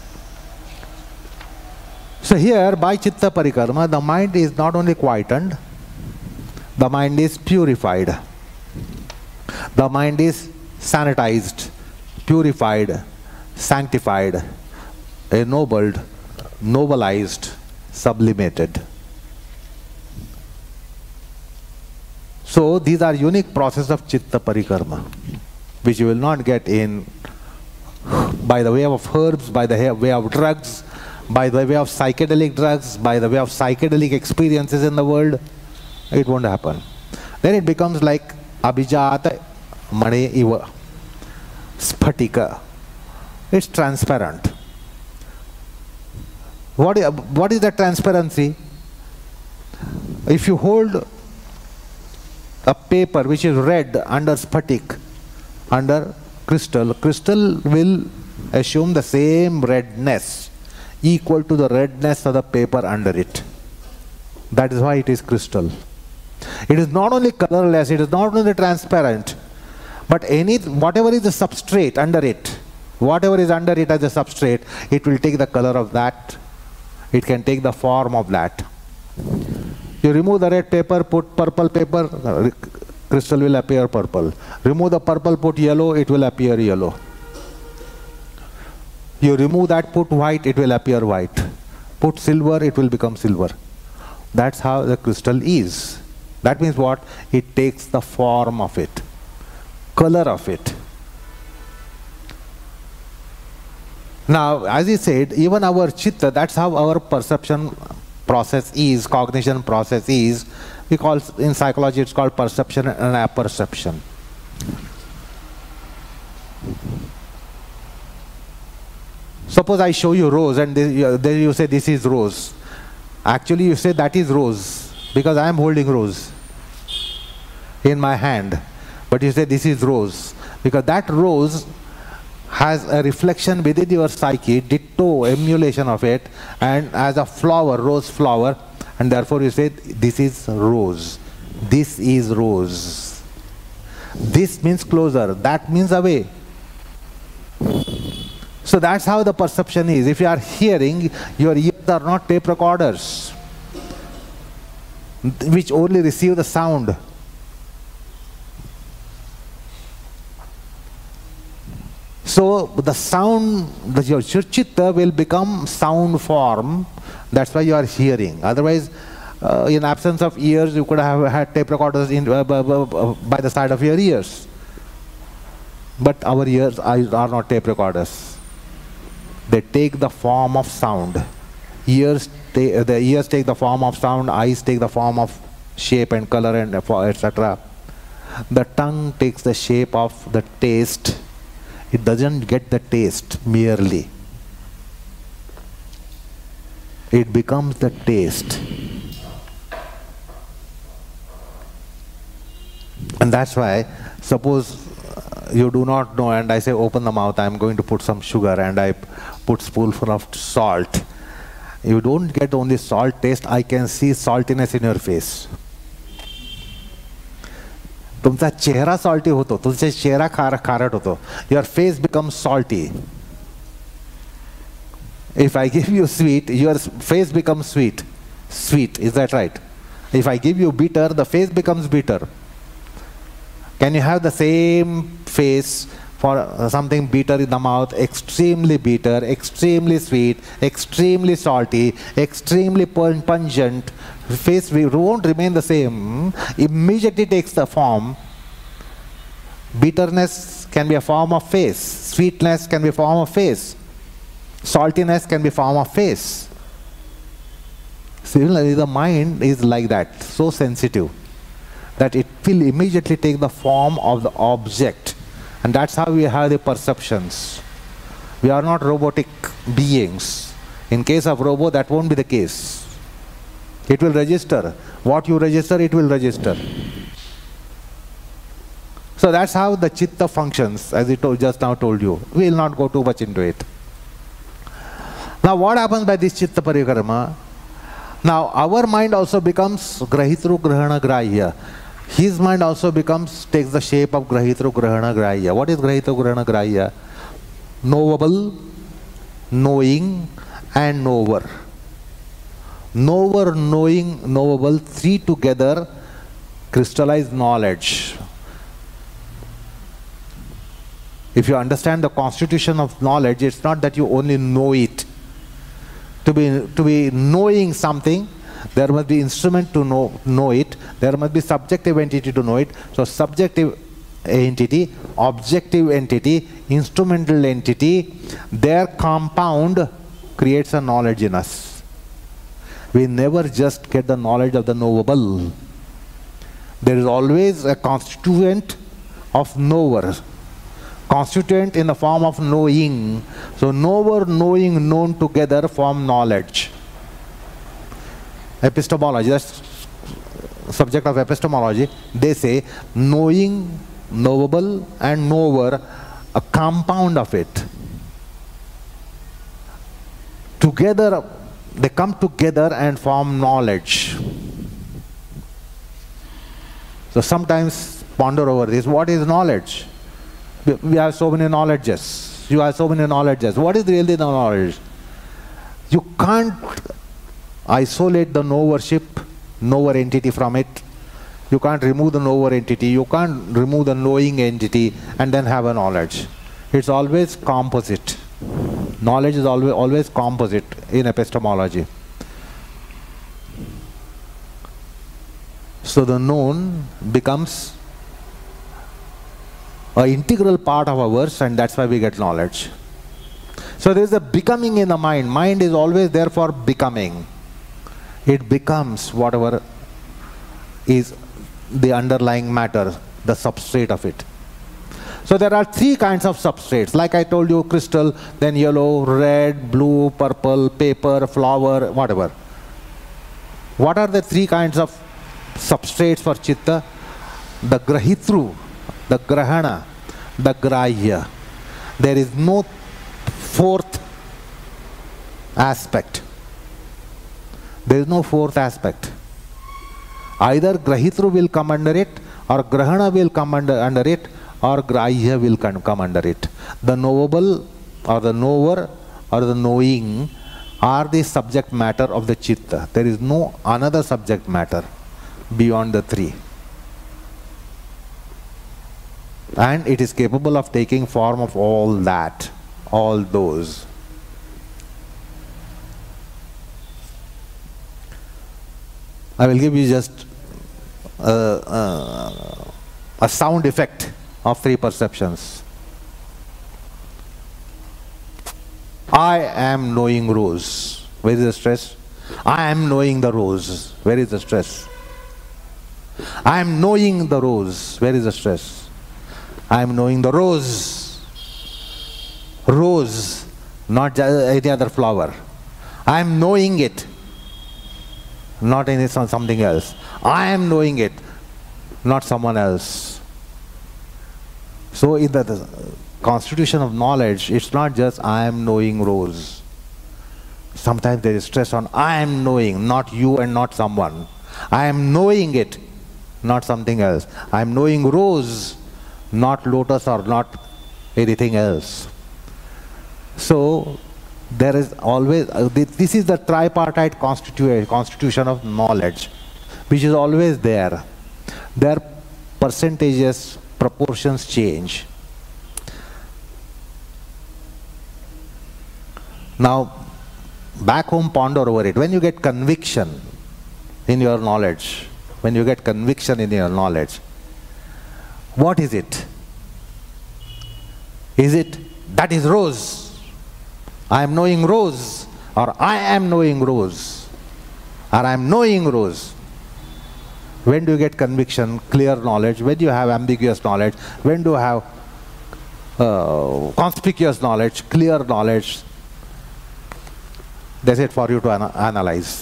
So here, by chitta parikarma, the mind is not only quietened, the mind is purified. The mind is sanitized, purified, sanctified, ennobled, nobilized, sublimated. So these are unique processes of chitta parikarma, which you will not get in by the way of herbs, by the way of drugs, by the way of psychedelic drugs, by the way of psychedelic experiences in the world. It won't happen. Then it becomes like abhijata mane iva, sphatika. It's transparent. What is, what is the transparency? If you hold a paper which is red under sphatic, under crystal, crystal will assume the same redness, equal to the redness of the paper under it. That is why it is crystal. It is not only colorless, it is not only transparent, but any whatever is the substrate under it, whatever is under it as a substrate, it will take the color of that. It can take the form of that. You remove the red paper, put purple paper, crystal will appear purple. Remove the purple, put yellow, it will appear yellow. You remove that, put white, it will appear white. Put silver, it will become silver. That's how the crystal is. That means what? It takes the form of it, color of it. Now, as he said, even our chitta, that's how our perception process is, cognition process is. We call, in psychology, it's called perception and apperception. Suppose I show you rose and then you say this is rose. Actually, you say that is rose because I am holding rose in my hand. But you say this is rose because that rose has a reflection within your psyche, ditto emulation of it, and as a flower, rose flower, and therefore you say this is rose. This is rose. This means closer, that means away. So that's how the perception is. If you are hearing, your ears are not tape recorders, which only receive the sound. So the sound, the, your chitta will become sound form. That's why you are hearing. Otherwise, uh, in absence of ears, you could have had tape recorders in, uh, by the side of your ears. But our ears are not tape recorders. They take the form of sound. Ears, ta the ears take the form of sound. Eyes take the form of shape and color and et cetera. The tongue takes the shape of the taste. It doesn't get the taste merely. It becomes the taste. And that's why, suppose you do not know and I say open the mouth, I am going to put some sugar and I put spoonful of salt. You don't get only salt taste, I can see saltiness in your face. तुमचा चेहरा salty होतो, तुमचा चेहरा खार खारट होतो. Your face becomes salty. If I give you sweet, your face becomes sweet. Sweet, is that right? If I give you bitter, the face becomes bitter. Can you have the same face for something bitter in the mouth, extremely bitter, extremely sweet, extremely salty, extremely pungent? Face won't remain the same. Immediately takes the form. Bitterness can be a form of face. Sweetness can be a form of face. Saltiness can be a form of face. Similarly, the mind is like that, so sensitive that it will immediately take the form of the object. And that's how we have the perceptions. We are not robotic beings. In case of robot, that won't be the case. It will register. What you register, it will register. So that's how the chitta functions, as I told, just now told you. We will not go too much into it. Now what happens by this chitta parikrama? Now our mind also becomes grahitru grahana grahya. His mind also becomes, takes the shape of grahitru grahana grahya. What is grahitru grahana grahya? Knowable, knowing, and knower. Knower, knowing, knowable, three together crystallize knowledge. If you understand the constitution of knowledge, it's not that you only know it. To be, to be knowing something, there must be instrument to know, know it. There must be subjective entity to know it. So subjective entity, objective entity, instrumental entity, their compound creates a knowledge in us. We never just get the knowledge of the knowable. There is always a constituent of knower. Constituent in the form of knowing. So knower, knowing, known together form knowledge. Epistemology, that's subject of epistemology. They say knowing, knowable, and knower, a compound of it. Together, they come together and form knowledge. So sometimes ponder over this. What is knowledge? We have so many knowledges. You have so many knowledges. What is really the knowledge? You can't isolate the knowership, knower entity from it. You can't remove the knower entity. You can't remove the knowing entity and then have a knowledge. It's always composite. Knowledge is always, always composite in epistemology. So the known becomes an integral part of ours, and that's why we get knowledge. So there is a becoming in the mind. Mind is always there for becoming. It becomes whatever is the underlying matter, the substrate of it. So there are three kinds of substrates. Like I told you, crystal, then yellow, red, blue, purple, paper, flower, whatever. What are the three kinds of substrates for chitta? The grahitru, the grahana, the grahya. There is no fourth aspect. There is no fourth aspect. Either grahitru will come under it, or grahana will come under, under it, or grahya will come under it. The knowable, or the knower, or the knowing are the subject matter of the chitta. There is no another subject matter beyond the three. And it is capable of taking form of all that, all those. I will give you just a, a, a sound effect of three perceptions. I am knowing rose. Where is the stress? I am knowing the rose. Where is the stress? I am knowing the rose. Where is the stress? I am knowing the rose. Rose, not any other flower. I am knowing it, not any something else. I am knowing it, not someone else. So in the, the constitution of knowledge, it's not just I am knowing rose. Sometimes there is stress on I am knowing, not you and not someone. I am knowing it, not something else. I am knowing rose, not lotus or not anything else. So there is always, uh, this is the tripartite constitu constitution of knowledge, which is always there. Their percentages, proportions change. Now, back home, ponder over it. When you get conviction in your knowledge, when you get conviction in your knowledge, what is it? Is it, that is rose, I am knowing rose, or I am knowing rose, or I am knowing rose? When do you get conviction, clear knowledge? When do you have ambiguous knowledge? When do you have uh, conspicuous knowledge, clear knowledge? That's it for you to ana analyze.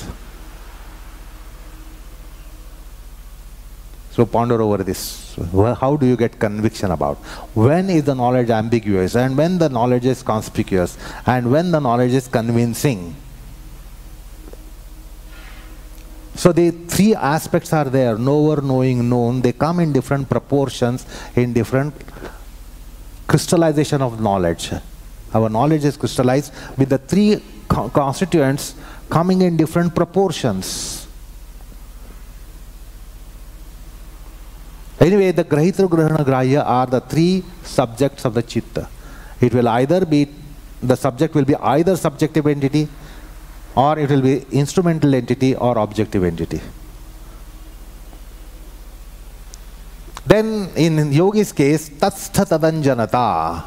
So ponder over this. Well, how do you get conviction about? When is the knowledge ambiguous, and when the knowledge is conspicuous, and when the knowledge is convincing? So the three aspects are there: knower, knowing, known. They come in different proportions, in different crystallization of knowledge. Our knowledge is crystallized with the three constituents coming in different proportions. Anyway, the Grahitra, Grahana, Grahya are the three subjects of the Chitta. It will either be, the subject will be either subjective entity, or it will be instrumental entity or objective entity. Then in Yogi's case, Tatstha Tadanjanata.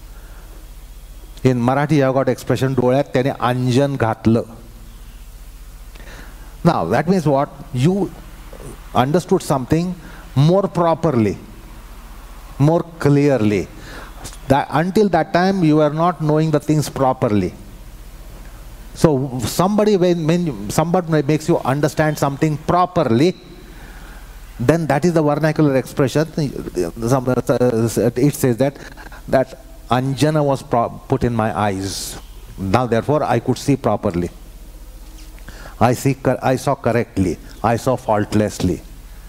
In Marathi you have got expression, डोळ्यात त्याने अंजन घातलं. Now that means what? You understood something more properly, more clearly. That until that time you were not knowing the things properly. So somebody, when, when somebody makes you understand something properly, then that is the vernacular expression. It says that that Anjana was put in my eyes. Now therefore I could see properly. I see, I saw correctly. I saw faultlessly.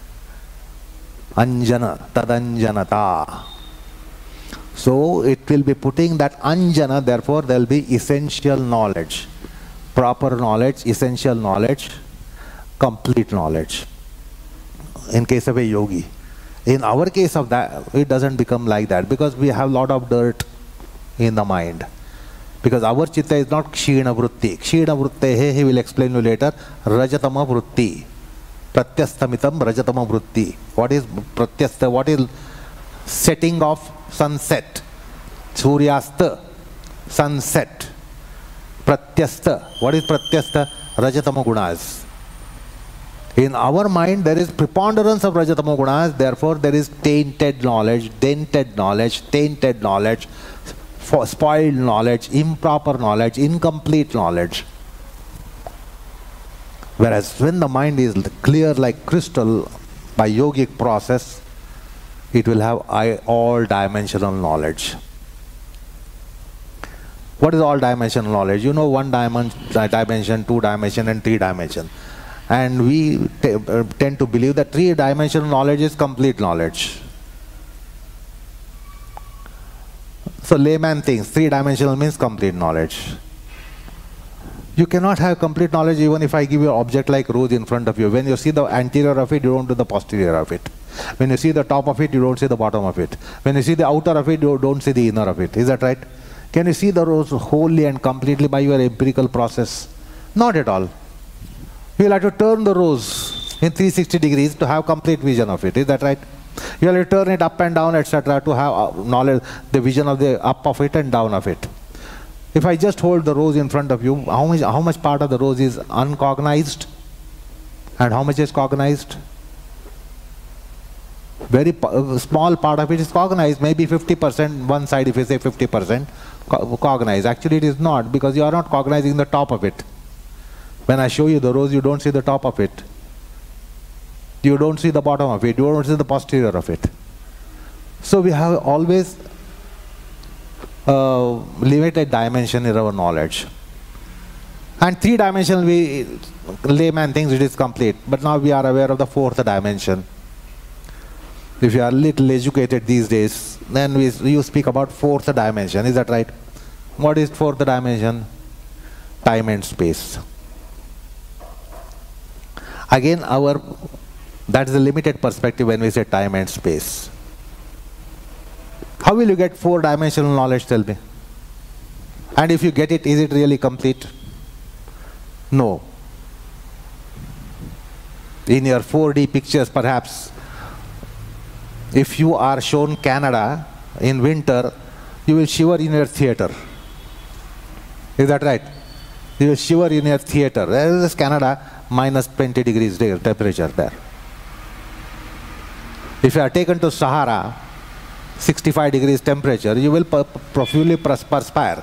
Anjana, tadanjanata. So it will be putting that anjana, therefore there will be essential knowledge. Proper knowledge, essential knowledge, complete knowledge. In case of a yogi. In our case of that, it doesn't become like that, because we have a lot of dirt in the mind. Because our chitta is not kshina vritti. Kshina vritti, he will explain you later, rajatama vritti. Pratyasthamitam rajatama vritti. What is pratyastha? What is setting of sunset? Suryastha, sunset. Pratyastha. What is pratyastha? Rajatama gunas. In our mind, there is preponderance of Rajatama gunas, therefore there is tainted knowledge, dented knowledge, tainted knowledge, spoiled knowledge, improper knowledge, incomplete knowledge. Whereas when the mind is clear like crystal by yogic process, it will have all dimensional knowledge. What is all dimensional knowledge? You know, one dimension, two dimension and three dimension. And we uh, tend to believe that three-dimensional knowledge is complete knowledge. So layman thinks three-dimensional means complete knowledge. You cannot have complete knowledge even if I give you an object like rose in front of you. When you see the anterior of it, you don't do the posterior of it. When you see the top of it, you don't see the bottom of it. When you see the outer of it, you don't see the inner of it. Is that right? Can you see the rose wholly and completely by your empirical process? Not at all. You will have to turn the rose in three hundred sixty degrees to have complete vision of it. Is that right? You will have to turn it up and down, et cetera to have knowledge, the vision of the up of it and down of it. If I just hold the rose in front of you, how much, how much part of the rose is uncognized and how much is cognized? Very uh, small part of it is cognized, maybe fifty percent, one side if you say fifty percent co cognized. Actually it is not, because you are not cognizing the top of it. When I show you the rose, you don't see the top of it. You don't see the bottom of it. You don't see the posterior of it. So we have always uh, limited dimension in our knowledge. And three-dimensional, we layman thinks it is complete. But now we are aware of the fourth dimension. If you are little educated these days, then we, you speak about fourth dimension, is that right? What is fourth dimension? Time and space. Again, our that is a limited perspective when we say time and space. How will you get four-dimensional knowledge, tell me? And if you get it, is it really complete? No. In your four D pictures, perhaps, if you are shown Canada in winter, you will shiver in your theater. Is that right? You will shiver in your theater. There is Canada, minus twenty degrees there, temperature there. If you are taken to Sahara, sixty-five degrees temperature, you will profusely perspire.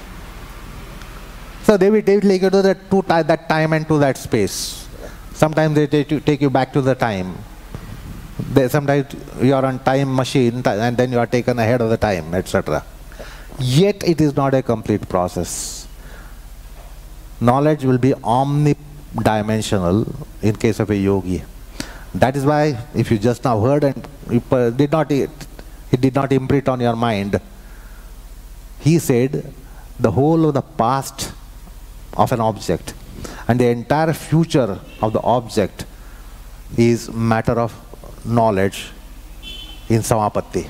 So they will take you to that, to that time and to that space. Sometimes they take you, take you back to the time. They, sometimes you are on time machine and then you are taken ahead of the time, et cetera. Yet it is not a complete process. Knowledge will be omnidimensional in case of a yogi. That is why, if you just now heard and it did not, it, it did not imprint on your mind, he said the whole of the past of an object and the entire future of the object is matter of knowledge in Samapatti.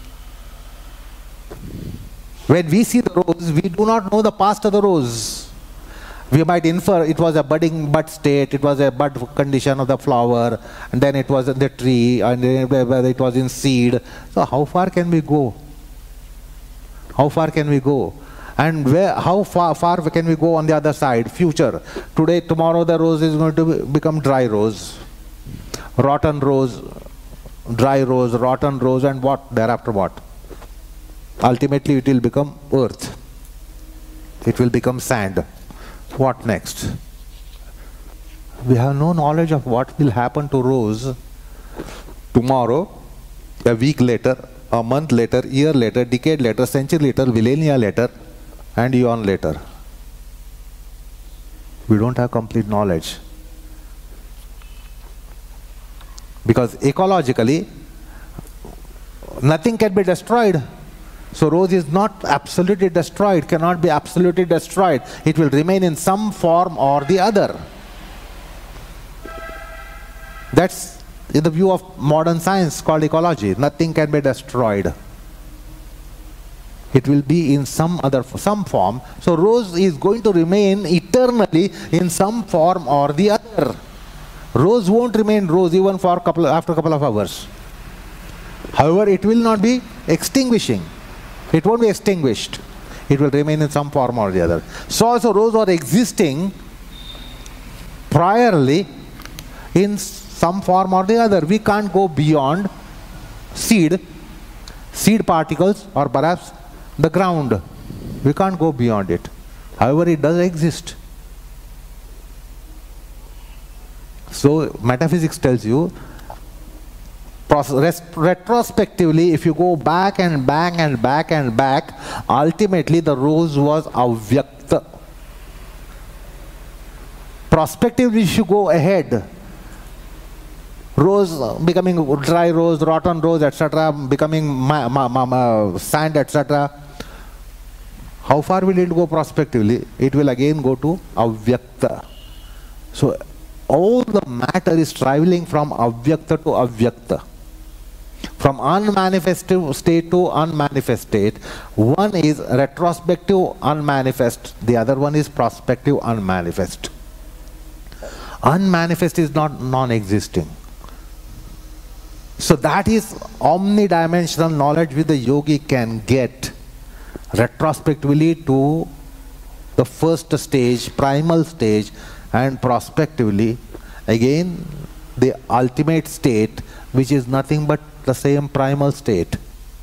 When we see the rose, we do not know the past of the rose. We might infer it was a budding bud state, it was a bud condition of the flower, and then it was in the tree, and then it was in seed. So how far can we go? How far can we go? And where, how far, far can we go on the other side? Future. Today, tomorrow the rose is going to become dry rose. Rotten rose, dry rose, rotten rose, and what? Thereafter what? Ultimately it will become earth. It will become sand. What next? We have no knowledge of what will happen to rose tomorrow, a week later, a month later, year later, decade later, century later, millennia later, and eon later. We don't have complete knowledge. Because ecologically, nothing can be destroyed. So rose is not absolutely destroyed, cannot be absolutely destroyed. It will remain in some form or the other. That's in the view of modern science called ecology. Nothing can be destroyed. It will be in some other, some form. So rose is going to remain eternally in some form or the other. Rose won't remain rose even for a couple, after a couple of hours. However, it will not be extinguishing. It won't be extinguished. It will remain in some form or the other. So also rose was existing priorly in some form or the other. We can't go beyond seed, seed particles, or perhaps the ground. We can't go beyond it. However, it does exist. So metaphysics tells you, retrospectively, if you go back and back and back and back, ultimately the rose was avyakta. Prospectively, if you go ahead, rose becoming dry rose, rotten rose, et cetera, becoming ma ma ma ma sand, et cetera. How far will it go prospectively? It will again go to avyakta. So all the matter is traveling from avyakta to avyakta. From unmanifested state to unmanifest state. One is retrospective unmanifest, the other one is prospective unmanifest. Unmanifest is not non-existing. So that is omnidimensional knowledge which the yogi can get retrospectively to the first stage, primal stage, and prospectively again the ultimate state, which is nothing but the same primal state.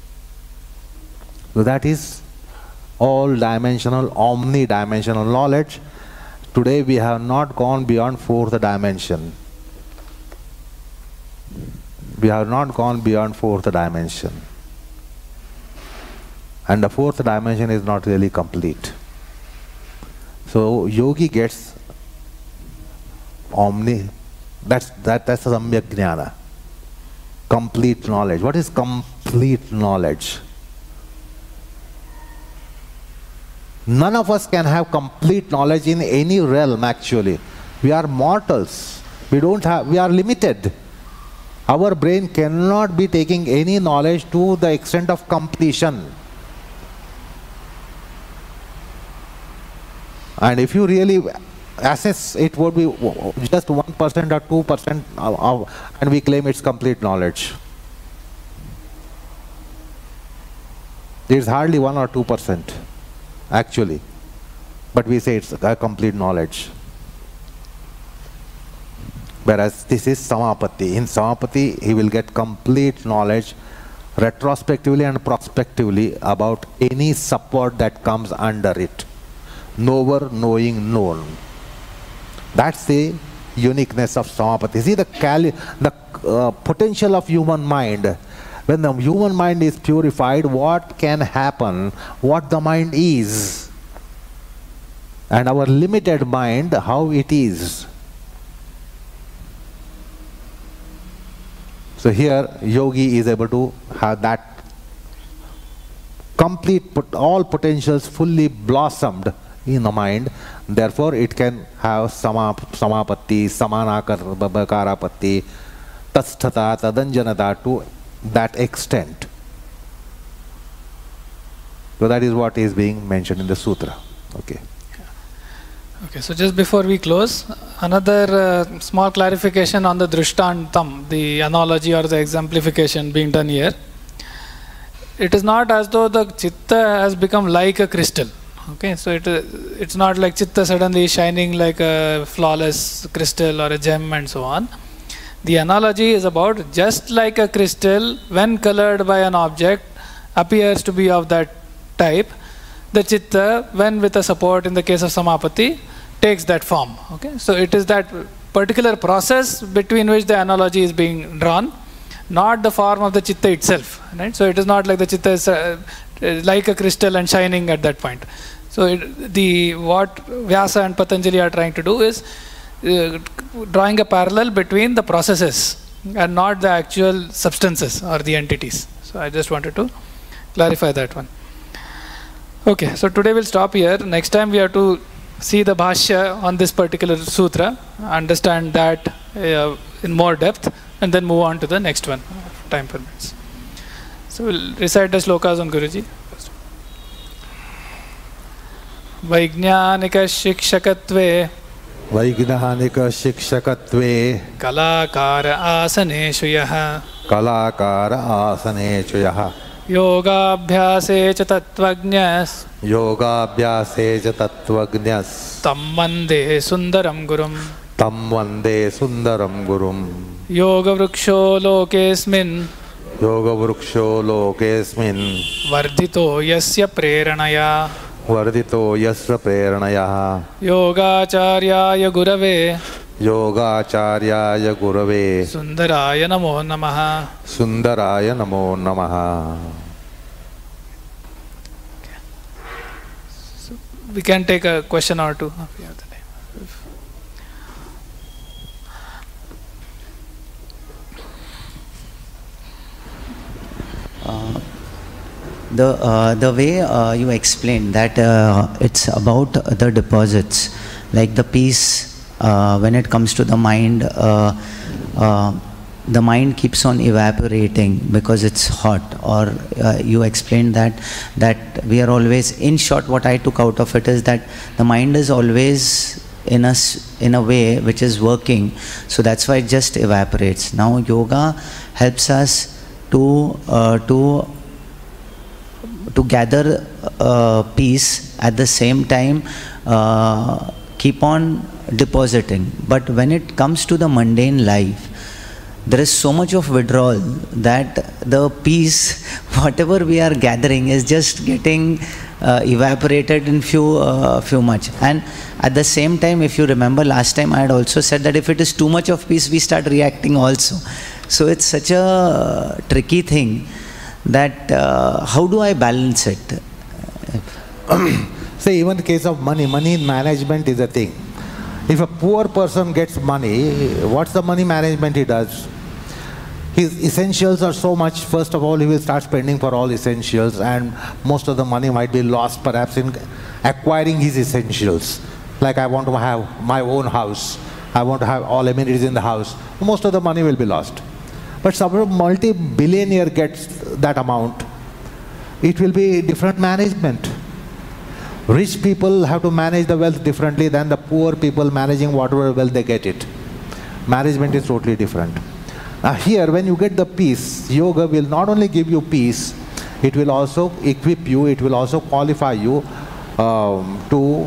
So that is all dimensional, omnidimensional knowledge. Today we have not gone beyond fourth dimension. We have not gone beyond fourth dimension. And the fourth dimension is not really complete. So yogi gets omni, that's, that, that's a samyak jnana. complete knowledge. What is complete knowledge? None of us can have complete knowledge in any realm actually. We are mortals. We don't have, we are limited. Our brain cannot be taking any knowledge to the extent of completion. And if you really assess, it would be just one percent or two percent of, of, and we claim it's complete knowledge. It's hardly one or two percent actually, but we say it's a complete knowledge. Whereas this is Samapatti. In Samapatti, he will get complete knowledge retrospectively and prospectively about any support that comes under it. Knower, knowing, known. That's the uniqueness of Samapatti. See the, cali the uh, potential of human mind. When the human mind is purified, what can happen, what the mind is, and our limited mind, how it is. So here, yogi is able to have that complete, all potentials fully blossomed in the mind. Therefore, it can have sama, samapatti, samanakarapatti, tasthata, tadanjanata to that extent. So that is what is being mentioned in the sutra. Okay. Okay, so just before we close, another uh, small clarification on the drishtantam, the analogy or the exemplification being done here. It is not as though the chitta has become like a crystal. Okay, so it, uh, it's not like chitta suddenly shining like a flawless crystal or a gem and so on. The analogy is about just like a crystal, when colored by an object, appears to be of that type. The chitta, when with a support in the case of samapatti, takes that form. Okay, so it is that particular process between which the analogy is being drawn, not the form of the chitta itself. Right? So it is not like the chitta is uh, like a crystal and shining at that point. So it, the what Vyasa and Patanjali are trying to do is uh, drawing a parallel between the processes and not the actual substances or the entities. So I just wanted to clarify that one. Okay, so today we'll stop here. Next time we have to see the bhashya on this particular sutra, understand that uh, in more depth, and then move on to the next one, if time permits. So we'll recite the slokas on Guruji. Vaijnānika shikshakatve Vaijnānika shikshakatve Kalākāra āsaneshu yaha Kalākāra āsaneshu yaha Yogābhyāse ca tattvajñas Yogābhyāse ca tattvajñas Tam vande sundaram gurum Tam vande sundaram gurum Yoga vruksho lokesmin Yoga vruksho lokesmin Vardhito yasya preranaya Vardhito yasya preranaya Yogacharyaya gurave Yogacharyaya gurave Sundaraya namo namaha Sundaraya namo namaha. So we can take a question or two if we have the time. Uh, the uh, the way uh, you explained that uh, it's about the deposits, like the peace uh, when it comes to the mind, uh, uh, the mind keeps on evaporating because it's hot, or uh, you explained that that we are always, in short, what I took out of it is that the mind is always in us in a way which is working, so that's why it just evaporates. Now yoga helps us to uh, to to gather uh, peace, at the same time uh, keep on depositing. But when it comes to the mundane life, there is so much of withdrawal that the peace, whatever we are gathering, is just getting uh, evaporated in few uh, few much. And at the same time, if you remember last time I had also said that if it is too much of peace, we start reacting also. So it's such a tricky thing that uh, how do I balance it? Say, even in the case of money, money management is a thing. If a poor person gets money, what's the money management he does? His essentials are so much, first of all, he will start spending for all essentials, and most of the money might be lost perhaps in acquiring his essentials. Like, I want to have my own house, I want to have all amenities in the house. Most of the money will be lost. But some multi-billionaire gets that amount. It will be different management. Rich people have to manage the wealth differently than the poor people managing whatever wealth they get it. Management is totally different. Now here, when you get the peace, yoga will not only give you peace, it will also equip you, it will also qualify you um, to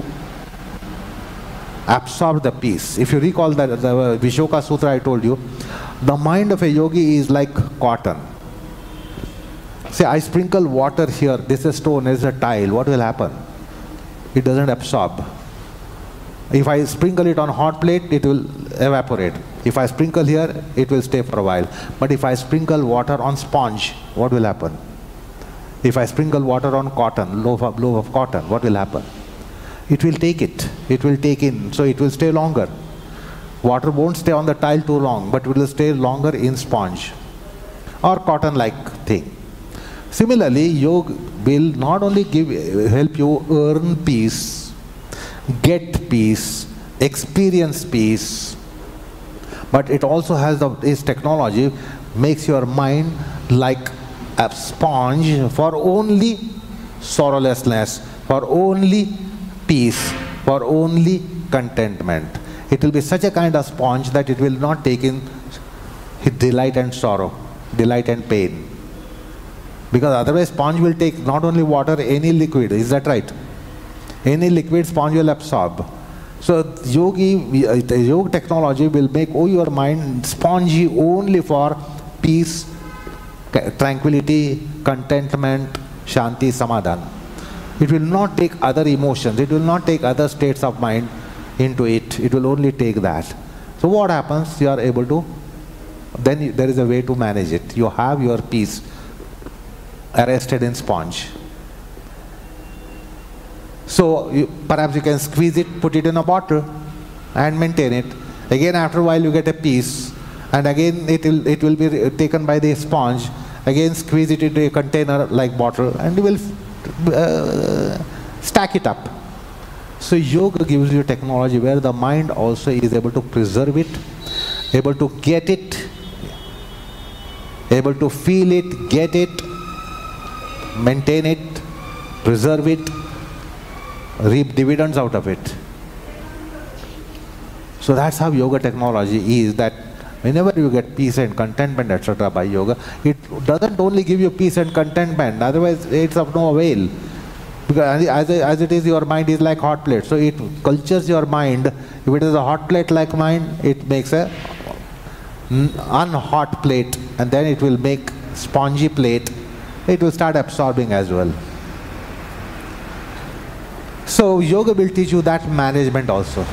absorb the peace. If you recall that the Vishoka Sutra I told you, the mind of a yogi is like cotton. Say, I sprinkle water here, this is a stone, this is a tile, what will happen? It doesn't absorb. If I sprinkle it on hot plate, it will evaporate. If I sprinkle here, it will stay for a while. But if I sprinkle water on sponge, what will happen? If I sprinkle water on cotton, loaf of, loaf of cotton, what will happen? It will take it. It will take in, so it will stay longer. Water won't stay on the tile too long, but it will stay longer in sponge or cotton-like thing. Similarly, yoga will not only give, help you earn peace, get peace, experience peace, but it also has the, its technology makes your mind like a sponge for only sorrowlessness, for only peace, for only contentment. It will be such a kind of sponge that it will not take in delight and sorrow, delight and pain. Because otherwise sponge will take not only water, any liquid, is that right? Any liquid sponge will absorb. So yogi, yoga technology will make oh, your mind spongy only for peace, tranquility, contentment, shanti, samadhan. It will not take other emotions, it will not take other states of mind into it, it will only take that. So what happens? You are able to, then there is a way to manage it. You have your peace arrested in sponge. So you, perhaps you can squeeze it, put it in a bottle and maintain it. Again after a while you get a piece, and again it will, it will be taken by the sponge. Again squeeze it into a container like bottle and you will uh, stack it up. So yoga gives you technology where the mind also is able to preserve it, able to get it, able to feel it, get it, maintain it, preserve it, reap dividends out of it. So that's how yoga technology is, that whenever you get peace and contentment, et cetera by yoga, it doesn't only give you peace and contentment, otherwise it's of no avail. Because as, as it is, your mind is like hot plate, so it cultures your mind. If it is a hot plate like mind, it makes a unhot plate, and then it will make spongy plate. It will start absorbing as well. So yoga will teach you that management also.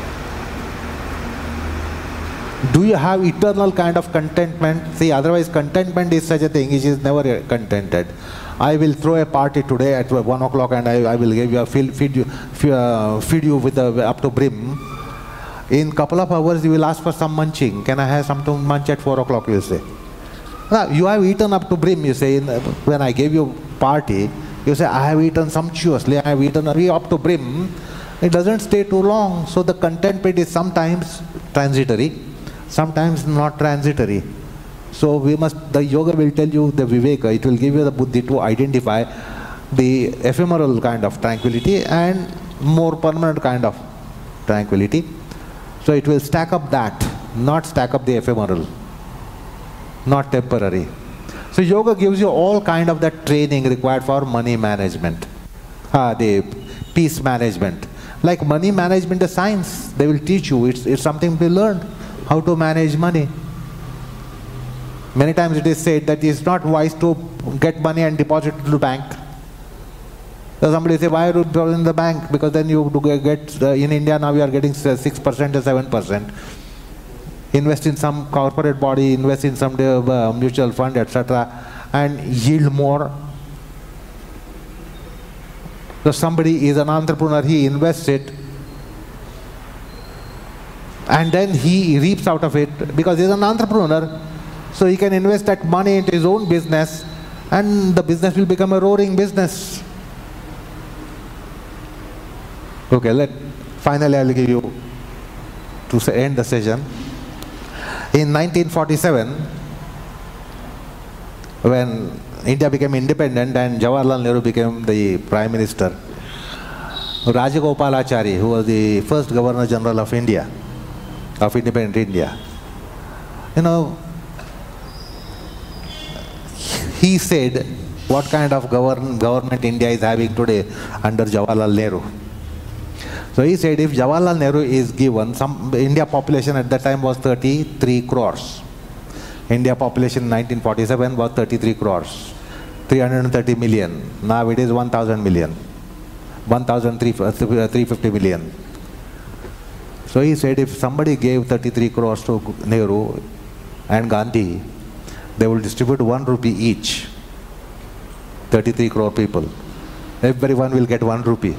Do you have eternal kind of contentment? See, otherwise contentment is such a thing which is never contented. I will throw a party today at one o'clock and I, I will give you a feed, feed you feed, uh, feed you with a, up to brim. In couple of hours you will ask for some munching. Can I have some to munch at four o'clock? You will say. Now, you have eaten up to brim. You say, in, when I gave you party, you say, I have eaten sumptuously. I have eaten up to brim. It doesn't stay too long. So the contentment is sometimes transitory, sometimes not transitory. So we must, the yoga will tell you the viveka, it will give you the buddhi to identify the ephemeral kind of tranquility and more permanent kind of tranquility. So it will stack up that, not stack up the ephemeral, not temporary. So yoga gives you all kind of that training required for money management, uh, the peace management. Like money management is science, they will teach you, it's, it's something to be learned, how to manage money. Many times it is said that it's not wise to get money and deposit it to the bank. So somebody say, why are you depositing in the bank? Because then you get, uh, in India now we are getting six percent or seven percent. Invest in some corporate body, invest in some uh, mutual fund, et cetera, and yield more. So somebody is an entrepreneur, he invests it, and then he reaps out of it because he is an entrepreneur. So he can invest that money into his own business, and the business will become a roaring business. Okay, let finally I'll give you to end the session. In nineteen forty-seven, when India became independent and Jawaharlal Nehru became the Prime Minister, Rajagopalachari, who was the first Governor General of India, of independent India, you know, he said what kind of govern, government India is having today under Jawaharlal Nehru. So he said if Jawaharlal Nehru is given, some India population at that time was thirty-three crores. India population in nineteen forty-seven was thirty-three crores, three hundred thirty million. Now it is one thousand million, one thousand three hundred fifty million. So he said if somebody gave thirty-three crores to Nehru and Gandhi, they will distribute one rupee each. thirty-three crore people. Everyone will get one rupee.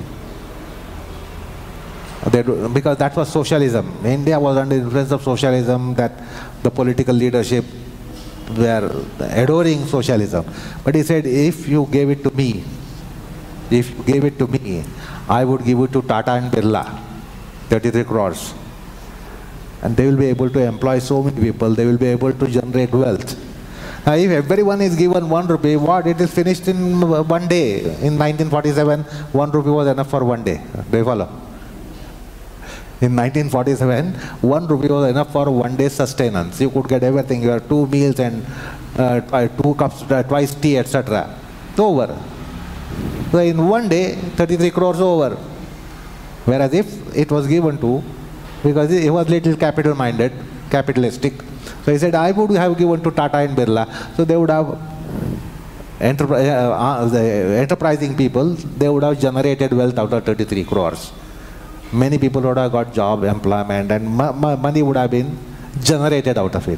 They do, because that was socialism. India was under the influence of socialism, that the political leadership were adoring socialism. But he said, if you gave it to me, if you gave it to me, I would give it to Tata and Birla, thirty-three crores. And they will be able to employ so many people, they will be able to generate wealth. Now if everyone is given one rupee, what? It is finished in one day. In nineteen forty-seven, one rupee was enough for one day. Do you follow? In nineteen forty-seven, one rupee was enough for one day's sustenance. You could get everything, your two meals and uh, two cups, uh, twice tea, et cetera. Over. So in one day, thirty-three crores over. Whereas if it was given to, because he was little capital-minded, capitalistic, so he said, I would have given to Tata and Birla, so they would have, enterpri uh, uh, the enterprising people, they would have generated wealth out of thirty-three crores. Many people would have got job, employment, and money would have been generated out of it.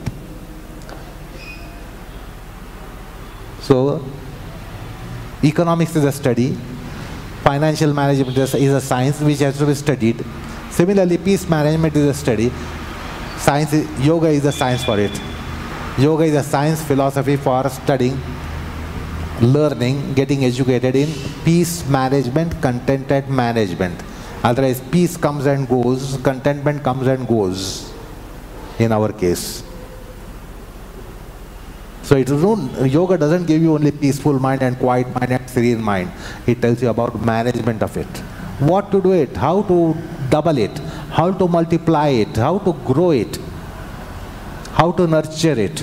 So, economics is a study, financial management is a science which has to be studied. Similarly, peace management is a study. Science is, yoga is a science for it. Yoga is a science philosophy for studying, learning, getting educated in peace management, contented management. Otherwise, peace comes and goes, contentment comes and goes, in our case. So it don't, yoga doesn't give you only peaceful mind and quiet mind and serene mind. It tells you about management of it. What to do it, how to double it, how to multiply it, how to grow it, how to nurture it.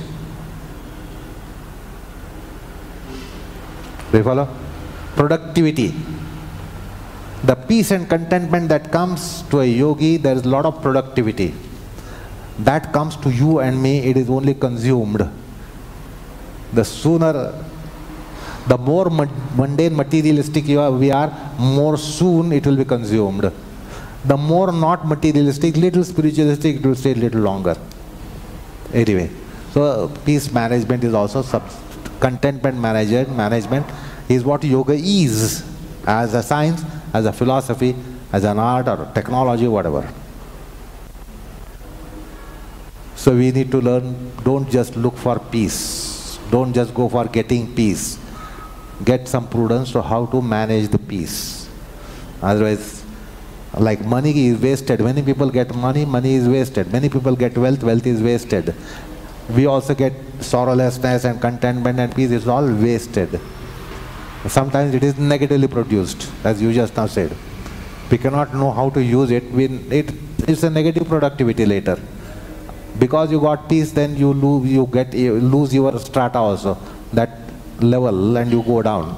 Do you follow? Productivity. The peace and contentment that comes to a yogi, there is a lot of productivity. That comes to you and me, it is only consumed. The sooner, the more mundane, materialistic you are, we are, more soon it will be consumed. The more not materialistic, little spiritualistic, it will stay a little longer. Anyway, so peace management is also sub contentment management. Management is what yoga is, as a science, as a philosophy, as an art or technology, whatever. So we need to learn, don't just look for peace. Don't just go for getting peace. Get some prudence to how to manage the peace. Otherwise, like money is wasted. Many people get money, money is wasted. Many people get wealth, wealth is wasted. We also get sorrowlessness and contentment and peace, it's all wasted. Sometimes it is negatively produced, as you just now said. We cannot know how to use it. We, it it's a negative productivity later. Because you got peace, then you lose, you get, you lose your strata also, that level, and you go down.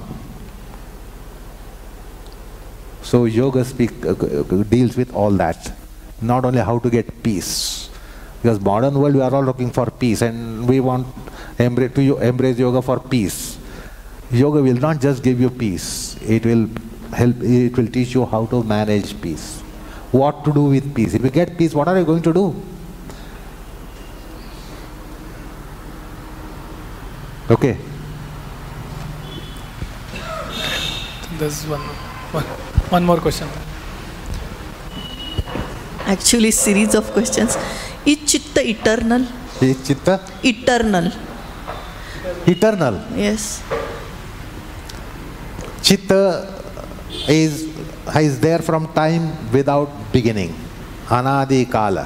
So yoga speak, uh, deals with all that. Not only how to get peace. Because modern world, we are all looking for peace, and we want embrace, to embrace yoga for peace. Yoga will not just give you peace. It will help, it will teach you how to manage peace. What to do with peace. If you get peace, what are you going to do? Okay. There's one, one, one more question. Actually, series of questions. Is Chitta eternal? Is Chitta Eternal. eternal? Yes. Chitta is, is there from time without beginning. Anadi Kala.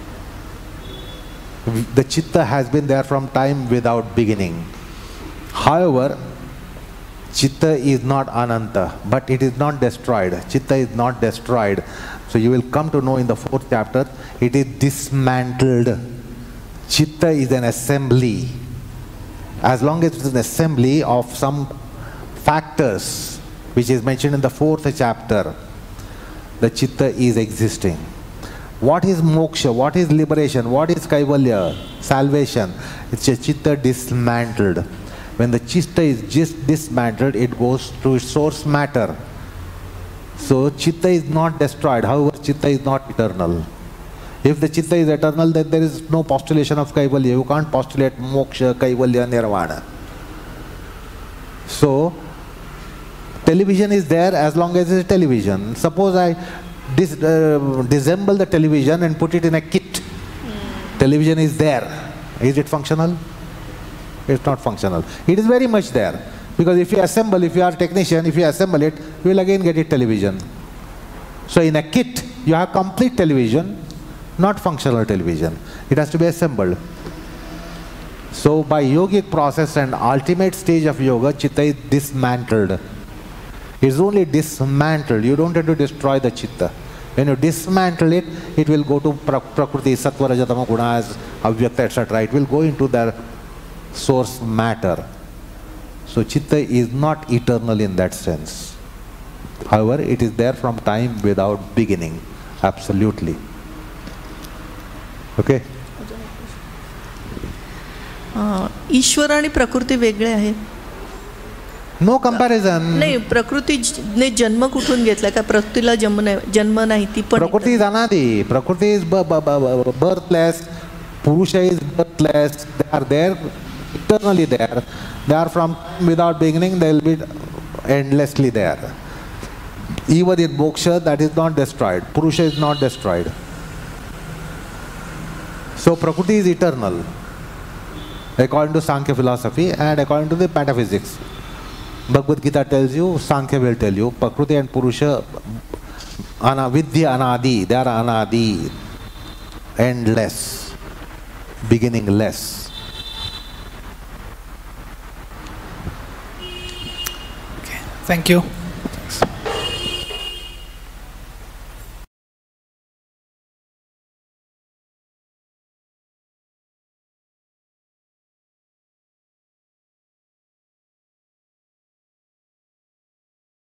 The Chitta has been there from time without beginning. However, Chitta is not Ananta, but it is not destroyed. Chitta is not destroyed. So you will come to know in the fourth chapter, it is dismantled. Chitta is an assembly. As long as it is an assembly of some factors, which is mentioned in the fourth chapter, the Chitta is existing. What is moksha? What is liberation? What is kaivalya? Salvation. It's a Chitta dismantled. When the Chitta is just dismantled, it goes to its source matter. So Chitta is not destroyed. However, Chitta is not eternal. If the Chitta is eternal, then there is no postulation of kaivalya. You can't postulate moksha, kaivalya, nirvana. So television is there as long as it is television. Suppose I dis uh, disassemble the television and put it in a kit. Mm. Television is there. Is it functional? It's not functional. It is very much there. Because if you assemble, if you are a technician, if you assemble it, you will again get it television. So in a kit, you have complete television, not functional television. It has to be assembled. So by yogic process and ultimate stage of yoga, Chitta is dismantled. It's only dismantled. You don't have to destroy the Chitta. When you dismantle it, it will go to pra Prakriti, Sattva, Rajatama, Gunas, Avyakta, et cetera. It will go into their source matter. So Chitta is not eternal in that sense. However, it is there from time without beginning. Absolutely. Okay? ईश्वर आणि प्रकृती वेगळे आहेत. No comparison. नाही, प्रकृतीने जन्म कुठून घेतला का? प्रकृतीला जन्म नाही, जन्म नाही, ती पण Prakriti is anadi. Prakriti is birthless. Purusha is birthless. They are there, eternally there. They are from without beginning, they will be endlessly there. Even in moksha, that is not destroyed. Purusha is not destroyed. So Prakriti is eternal, according to Sankhya philosophy and according to the metaphysics. Bhagavad Gita tells you, Sankhya will tell you, Prakriti and Purusha, ana, vidya anadi, they are anadi, endless, beginningless. Okay, thank you.